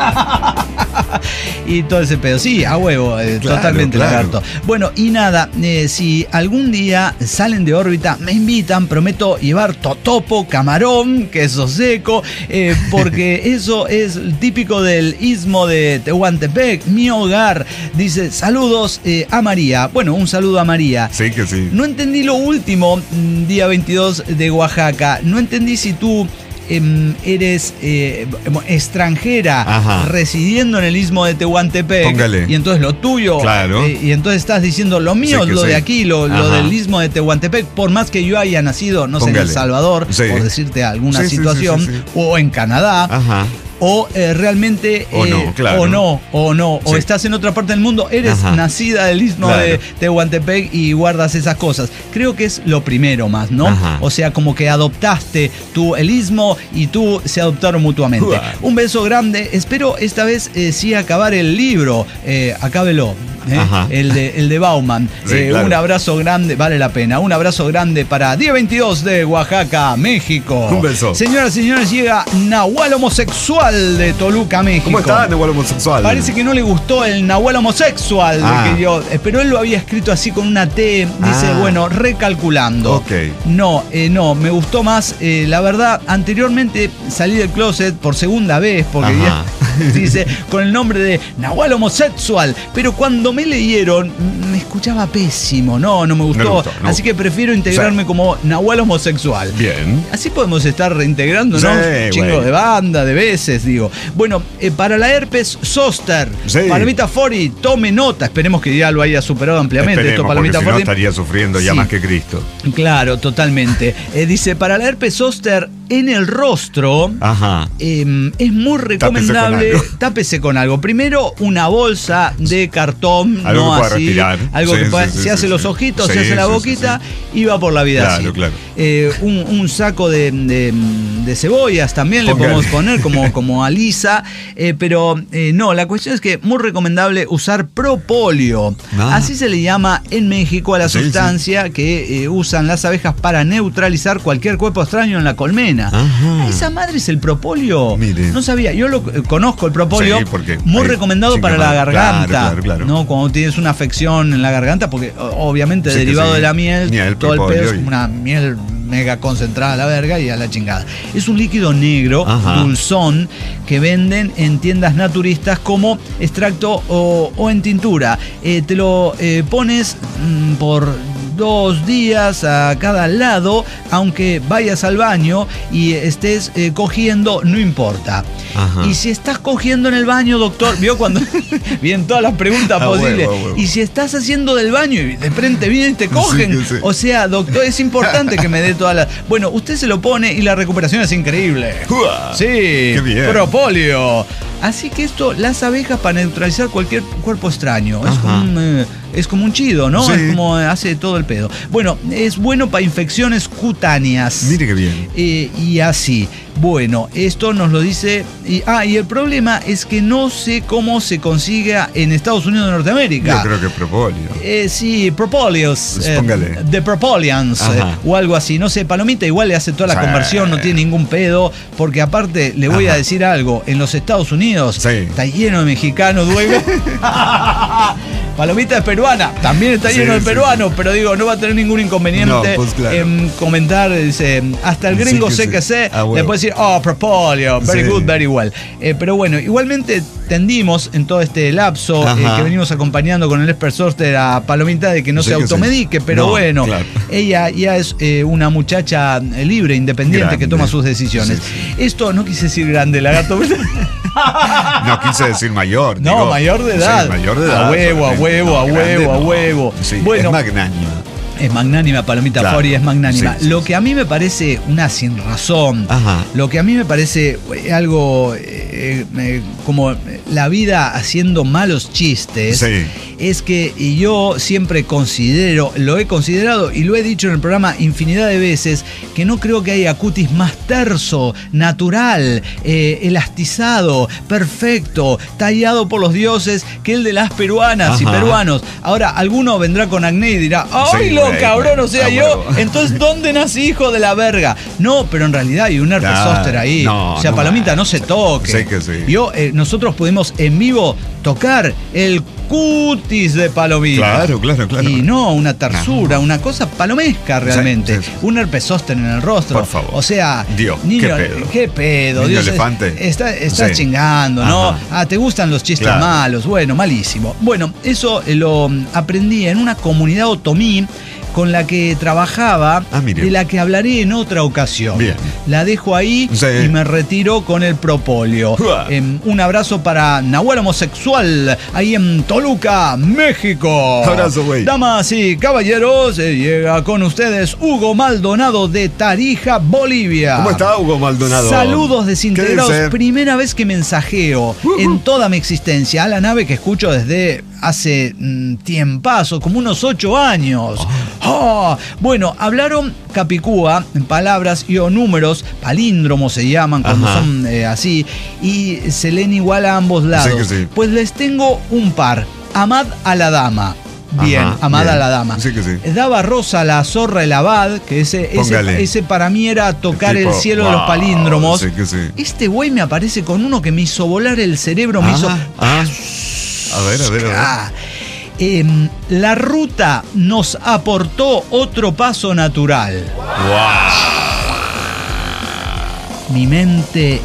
y todo ese pedo, sí, a huevo, eh, Claro, totalmente claro. lagarto. Bueno, y nada, eh, si algún día salen de órbita, me invitan, prometo llevar totopo, camarón, queso seco, eh, porque eso es típico del istmo de Tehuantepec, mi hogar. Dice, saludos eh, a María. Bueno, un saludo a María. Sí que sí. No entendí lo último, mm, día veintidós de Oaxaca. No entendí si tú eh, eres eh, extranjera, Ajá. residiendo en el istmo de Tehuantepec. Póngale. Y entonces lo tuyo, Claro. eh, y entonces estás diciendo lo mío, Sí que lo sí. de aquí, lo, lo Ajá. del istmo de Tehuantepec, por más que yo haya nacido, no sé, en El Póngale. Salvador, Sí. por decirte alguna Sí, sí, situación, sí, sí, sí. o en Canadá. Ajá. O eh, realmente O eh, no, claro. o no, o no, o Sí. estás en otra parte del mundo, eres Ajá. nacida del istmo Claro. de Tehuantepec y guardas esas cosas. Creo que es lo primero más, ¿no? Ajá. O sea, como que adoptaste tú el istmo y tú se adoptaron mutuamente. Uah. Un beso grande. Espero esta vez eh, sí acabar el libro. Eh, acábelo. ¿eh? Ajá. El de, el de Bauman. Sí, Eh, claro. Un abrazo grande, vale la pena. Un abrazo grande para día veintidós de Oaxaca, México. Un beso. Señoras y señores, llega Nahual Homosexual de Toluca, México. ¿Cómo está, Nahual Homosexual? Parece que no le gustó el Nahual Homosexual, Ah. que yo, eh, pero él lo había escrito así con una T. Dice, Ah. bueno, recalculando. Ok. No, eh, no, me gustó más. eh, la verdad, anteriormente salí del closet por segunda vez, porque Ajá. ya, dice, con el nombre de Nahual Homosexual. Pero cuando me leyeron, m- me escuchaba pésimo. No, no me gustó. No le gustó, no. Así que prefiero integrarme O sea, como Nahual Homosexual. Bien. Así podemos estar reintegrando, ¿no? Sí, Un chingo güey. de banda, de veces, digo. Bueno, eh, para la herpes zóster, Sí. Palomita Fori, tome nota. Esperemos que ya lo haya superado ampliamente Esperemos, esto, porque Palomita si no Fori. estaría sufriendo ya Sí. más que Cristo. Claro, totalmente. Eh, dice, para la herpes zóster en el rostro, Ajá. eh, es muy recomendable. algo. Tápese con algo. Primero, una bolsa de cartón, Algo no que pueda así. respirar. Algo Sí, que sí, pueda, sí, se sí, hace sí. los ojitos, Sí, se hace la sí, sí, boquita sí. y va por la vida Claro, así. claro. Eh, un, un saco de, de- de cebollas también le Póngale. podemos poner como, como alisa, eh, pero eh, no, la cuestión es que muy recomendable usar propóleo. Ah. Así se le llama en México a la Sí, sustancia que eh, usan las abejas para neutralizar cualquier cuerpo extraño en la colmena. Ajá. Esa madre es el propóleo. Mire. No sabía, yo lo eh, conozco el propóleo, Sí, porque muy hay recomendado para la chingamadre. garganta, Claro, claro, claro. ¿no? Cuando tienes una afección en la garganta, porque o- obviamente Sí que derivado sí. de la miel, Miel, todo el pedo propóleo es y- como una miel mega concentrada a la verga y a la chingada. Es un líquido negro, Ajá. dulzón, que venden en tiendas naturistas como extracto o, o en tintura. Eh, te lo eh, pones mm, por dos días a cada lado, aunque vayas al baño y estés eh, cogiendo, no importa. Ajá. Y si estás cogiendo en el baño, doctor, vio cuando vienen todas las preguntas A posibles. huevo, a huevo. Y si estás haciendo del baño y de frente vienen y te cogen, Sí, sí. o sea, doctor, es importante que me dé todas las. Bueno, usted se lo pone y la recuperación es increíble. Uah, Sí, qué bien. propóleo. Así que esto, las abejas para neutralizar cualquier cuerpo extraño. Es Ajá. como, un, eh, es como un chido, ¿no? Sí. Es como hace todo el pedo. Bueno, es bueno para infecciones cutáneas. Mire qué bien. Eh, y así. Bueno, esto nos lo dice. Y, ah, y el problema es que no sé cómo se consiga en Estados Unidos de Norteamérica. Yo creo que propóleo. Eh, sí, Propolios. Pues eh, póngale. The Propolians. Ajá. eh, o algo así. No sé, Palomita igual le hace toda la Sí. conversión, no tiene ningún pedo. Porque aparte, le voy Ajá. a decir algo. En los Estados Unidos Sí. está lleno de mexicanos, dueños. Palomita es peruana, también está Sí, lleno de sí, peruanos, pero digo, no va a tener ningún inconveniente No, pues claro. en comentar. Dice, hasta el Sí gringo que sé sí. que sé, Ah, le huevo. puede decir, oh, propóleo, very Sí. good, very well. Eh, pero bueno, igualmente tendimos en todo este lapso eh, Ajá. que venimos acompañando con el expert software a Palomita de que no Sí se que sí. automedique, pero No, bueno, claro. ella ya es eh, una muchacha eh, libre, independiente, Grande. que toma sus decisiones. Sí, Esto no quise decir grande, lagarto. No quise decir mayor. No, digo, mayor de sí, edad. mayor de edad. A huevo, a solamente. huevo, a grande huevo, a no. huevo. Sí, Bueno. es magnánima. Es magnánima, Palomita Claro. Fori es magnánima. Sí, sí, lo sí. que a mí me parece una sin razón, Ajá. lo que a mí me parece eh, algo eh, eh, como la vida haciendo malos chistes, Sí. es que yo siempre considero, lo he considerado y lo he dicho en el programa infinidad de veces, que no creo que haya cutis más terso, natural, eh, elastizado, perfecto, tallado por los dioses que el de las peruanas y Ajá. peruanos. Ahora, alguno vendrá con acné y dirá, ¡ay, Sí, lo güey, cabrón! güey, O sea, a yo, huevo. entonces, ¿dónde nací, hijo de la verga? No, pero en realidad hay un herpes Claro, zóster ahí. no, o sea, no Palomita, más. no se toque. Sí que sí. Yo, eh, nosotros pudimos en vivo tocar el cutis de Palomita. Claro, claro, claro. Y no una tarsura, No. una cosa palomesca realmente. Sí, sí, sí. Un herpes zóster en el rostro. Por favor. O sea, Dios, niño, qué pedo. qué pedo. Niño Dios, es- elefante. Está, estás Sí. chingando, ¿no? Ajá. Ah, te gustan los chistes Claro. malos. Bueno, malísimo. Bueno, eso eh, lo mm, aprendí en una comunidad otomí con la que trabajaba, Ah, mire. de la que hablaré en otra ocasión. Bien. La dejo ahí Sí. y me retiro con el propóleo. Uah. Em, un abrazo para Nahuel Homosexual, ahí en Toluca, México. Abrazo, güey. Damas y caballeros, eh, llega con ustedes Hugo Maldonado de Tarija, Bolivia. ¿Cómo está Hugo Maldonado? Saludos ¿Qué desintegrados. dice? Primera vez que mensajeo Uh-huh. en toda mi existencia a la nave que escucho desde hace mm, tiempazo, como unos ocho años. Ah, bueno, hablaron capicúa, en palabras y o números, palíndromos se llaman cuando Ajá. son eh, así, y se leen igual a ambos lados. que sí. Pues les tengo un par. Amad a la dama. Bien, Ajá, amada bien. a la dama. Sí que sí. Daba Rosa la zorra el abad, que ese, ese, Póngale. ese para mí era tocar Tipo, el cielo de los wow, palíndromos. sí que sí. Este güey me aparece con uno que me hizo volar el cerebro, me Ah, hizo. ah. A ver, a ver, a ver. Ah. Em, la ruta nos aportó otro paso natural. Mi mente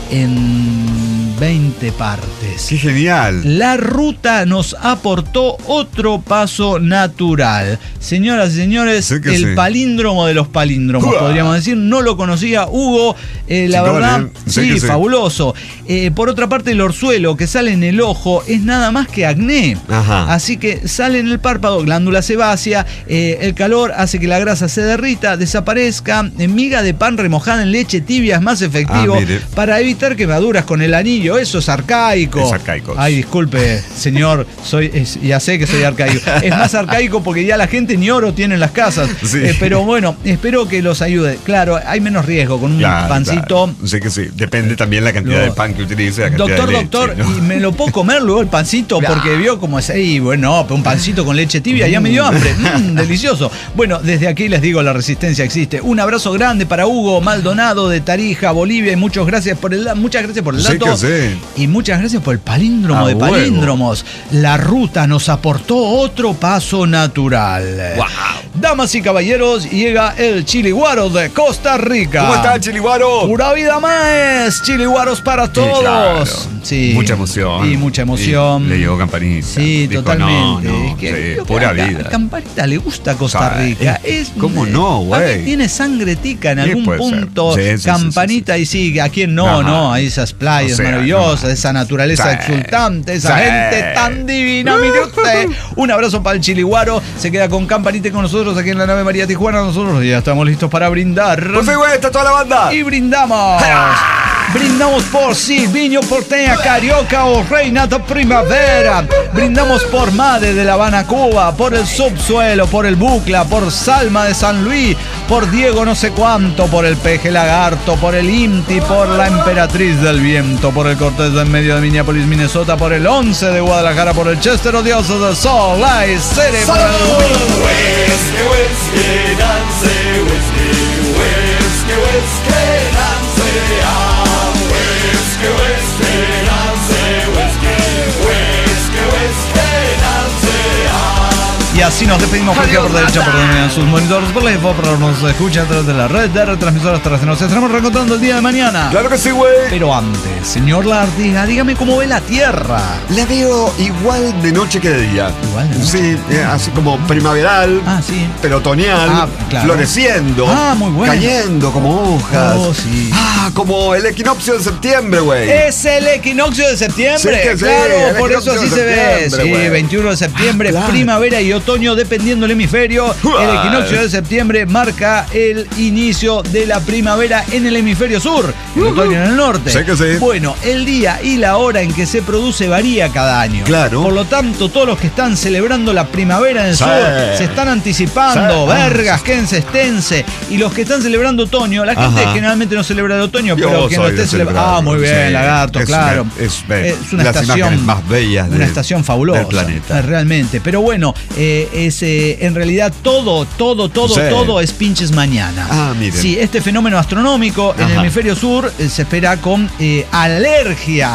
en veinte partes. ¡Qué genial! La ruta nos aportó otro paso natural. Señoras y señores, Sí que el sí. palíndromo de los palíndromos, Uah. podríamos decir. No lo conocía Hugo, eh, la Chingón, verdad, ¿eh? Sí sí, que sí. fabuloso. Eh, por otra parte, el orzuelo que sale en el ojo es nada más que acné. Ajá. Así que sale en el párpado, glándula sebácea, eh, el calor hace que la grasa se derrita, desaparezca. Eh, miga de pan remojada en leche tibia es más efectivo Ah, mire. para evitar quemaduras con el anillo. Eso es arcaico. Es arcaico. Ay, disculpe, señor, soy, es- ya sé que soy arcaico. Es más arcaico porque ya la gente ni oro tiene en las casas. Sí. Eh, pero bueno, espero que los ayude. Claro, hay menos riesgo con un Claro, pancito. claro. Sí que sí. Depende también la cantidad Lo- de pan que utilice, la cantidad Doctor, de leche, doctor, ¿no? y me lo puedo comer luego el pancito porque vio como es ahí, bueno, pero un pancito con leche tibia, ya me dio hambre. Mm, delicioso. Bueno, desde aquí les digo, la resistencia existe. Un abrazo grande para Hugo Maldonado de Tarija, Bolivia, y muchas gracias por el, muchas gracias por el Sí dato. que sí. Y muchas gracias por el palíndromo A de huevo. palíndromos. La ruta nos aportó otro paso natural. Wow. Damas y caballeros, llega el chiliguaro de Costa Rica. ¿Cómo está, Chiliguaro? Pura vida más, chiliguaros para todos. claro. Sí. Mucha emoción. Y mucha emoción. Y le llegó Campanita. Sí, Dijo, totalmente. No, no, Es que sí, creo que pura a, vida. a Campanita le gusta Costa O sea, Rica. eh, Es, ¿cómo no, güey? a ver, tiene sangre tica en Sí, algún puede ser. punto. Sí, sí, sí, Campanita, sí, y sí, ¿a quién no? Ajá. No, hay esas playas O sea, maravillosas, no. esa naturaleza Sí. exultante, esa Sí. gente tan divina. Mire usted. Un abrazo para el chiliguaro. Se queda con Campanita y con nosotros aquí en la nave María Tijuana. Nosotros ya estamos listos para brindar. Pues sí, güey, está toda la banda. Y brindamos. Brindamos por Silviño Porteña, Carioca o Reina de Primavera. Brindamos por Made de La Habana, Cuba, por el Subsuelo, por el Bucla, por Salma de San Luis, por Diego no sé cuánto, por el Peje Lagarto, por el Inti, por la Emperatriz del Viento, por el Cortés de en medio de Minneapolis, Minnesota, por el Once de Guadalajara, por el Chester, Dioses del Sol, la Cere, por el Y así nos despedimos por por derecha, por donde en sus monitores, por la info, pero nos escucha a través de la red de retransmisoras terrestres. Nos estaremos reencontrando el día de mañana. Claro que sí, güey. Pero antes, señor Lartiga, dígame cómo ve la Tierra. La veo igual de noche que de día. Igual de noche. Sí, eh, así como primaveral, Ah, sí. pero otoñal, Ah, claro. floreciendo, Ah, muy bueno. cayendo como hojas. Oh, sí. Ah, como el equinoccio de septiembre, güey. Es el equinoccio de septiembre, Sí que sí, claro, el por eso equinoccio así de se ve. septiembre, Sí, güey. veintiuno de septiembre, Ah, claro. primavera y otoño, dependiendo del hemisferio. El Uah. equinoccio de septiembre marca el inicio de la primavera en el hemisferio sur, el otoño en el norte. Sí que sí. Bueno, el día y la hora en que se produce varía cada año. Claro. Por lo tanto, todos los que están celebrando la primavera en el Sí. sur se están anticipando. Sí. Vergas, quédense, esténse. Y los que están celebrando otoño, la gente Ajá. generalmente no celebra el otoño, Yo pero que no soy de esté celebrando. celebrar, Ah, muy bien, sí. lagarto, Es claro. una- es, eh, Es una las estación imágenes más bellas una de- estación fabulosa del planeta. eh, realmente. Pero bueno, eh, es, eh, en realidad todo, todo, todo, Sí. todo es pinches mañana. Ah, miren. Sí, este fenómeno astronómico en el Ajá. hemisferio sur eh, se espera con eh, alergia.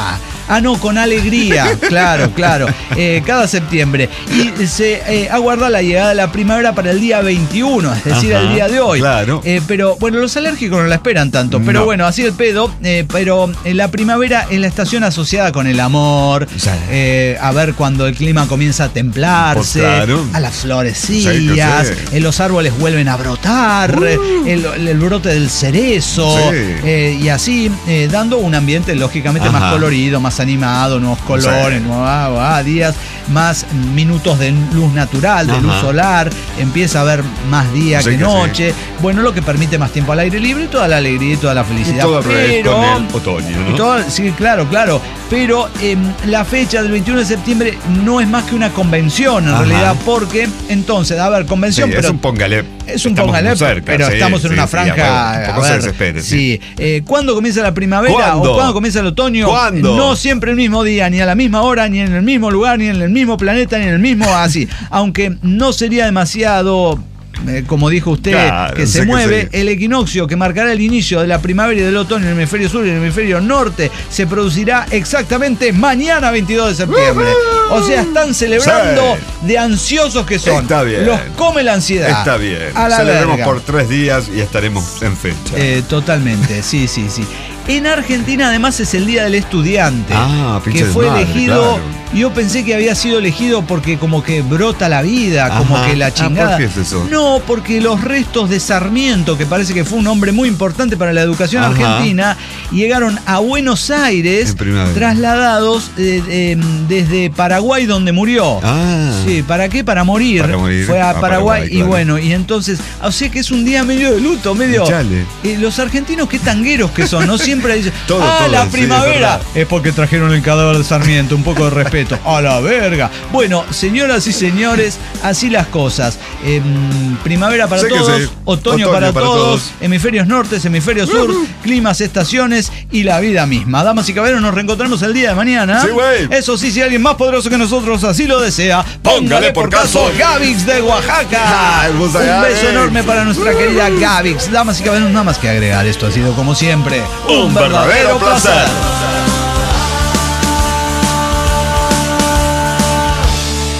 Ah, no, con alegría, claro, claro. Eh, cada septiembre. Y se eh, aguarda la llegada de la primavera para el día veintiuno, es decir, Ajá, el día de hoy. claro. Eh, pero bueno, los alérgicos no la esperan tanto. Pero No. bueno, así el pedo. Eh, pero eh, la primavera es la estación asociada con el amor. Sí. Eh, a ver cuando el clima comienza a templarse. Pues claro. A las florecillas. Sí, que sí. eh, los árboles vuelven a brotar. Uh. el, el brote del cerezo. Sí. Eh, y así eh, dando un ambiente lógicamente Ajá. más colorido, más animado, nuevos colores, Sí. nuevos ah, días, más minutos de luz natural, de Ajá. luz solar, empieza a haber más día Sí que que noche, bueno, lo que permite más tiempo al aire libre y toda la alegría y toda la Y felicidad. todo al revés pero, con el otoño, ¿no? y todo- sí, claro, claro, pero eh, la fecha del veintiuno de septiembre no es más que una convención en Ajá. realidad, porque entonces, a ver, Sí, convención, pero es un póngale. es un Estamos póngale, muy cerca, pero sí, estamos en sí, una sí, franja. a ver, un poco a se ver, desespere, sí. sí. Eh, ¿Cuándo comienza la primavera ¿Cuándo? o cuándo comienza el otoño? ¿Cuándo? No siempre el mismo día, ni a la misma hora, ni en el mismo lugar, ni en el mismo planeta, ni en el mismo así. Aunque no sería demasiado. Eh, como dijo usted, Claro, que sé se que mueve, sí. el equinoccio que marcará el inicio de la primavera y del otoño en el hemisferio sur y en el hemisferio norte se producirá exactamente mañana veintidós de septiembre. O sea, están celebrando Sí. de ansiosos que son. Está bien. Los come la ansiedad. Está bien. A la Celebremos verga. por tres días y estaremos en fecha. Eh, totalmente, sí, sí, sí. En Argentina además es el Día del Estudiante, Ah, pinche que fue desmadre, elegido, claro. yo pensé que había sido elegido porque como que brota la vida, como Ajá. que la Ah, chingada. ¿por qué es eso? No, porque los restos de Sarmiento, que parece que fue un hombre muy importante para la educación Ajá. argentina, llegaron a Buenos Aires En primavera. trasladados eh, eh, desde Paraguay donde murió. Ah. Sí, ¿para qué? Para morir. Para morir. Fue a Ah, Paraguay, Paraguay, y claro. bueno, y entonces, o sea que es un día medio de luto, medio. Chale. Eh, los argentinos qué tangueros que son, no siempre dicen, Todo, ah, todo, la sí, es primavera, verdad. es porque trajeron el cadáver de Sarmiento, un poco de respeto, a la verga. Bueno, señoras y señores, así las cosas. Em, primavera para Sé que todos, sí. otoño, Otoño para, para todos, todos. hemisferios norte, hemisferio sur, climas, estaciones y la vida misma. Damas y caballeros, nos reencontramos el día de mañana. Sí, güey. Eso sí, si alguien más poderoso que nosotros así lo desea, póngale por caso Gavix de Oaxaca. Ah, hermosa Un Gavix. beso enorme para nuestra querida Gavix. Damas y caballeros, nada más que agregar. Esto ha sido como siempre Un verdadero placer.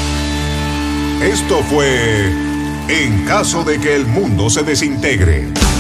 Esto fue En caso de que el mundo se desintegre.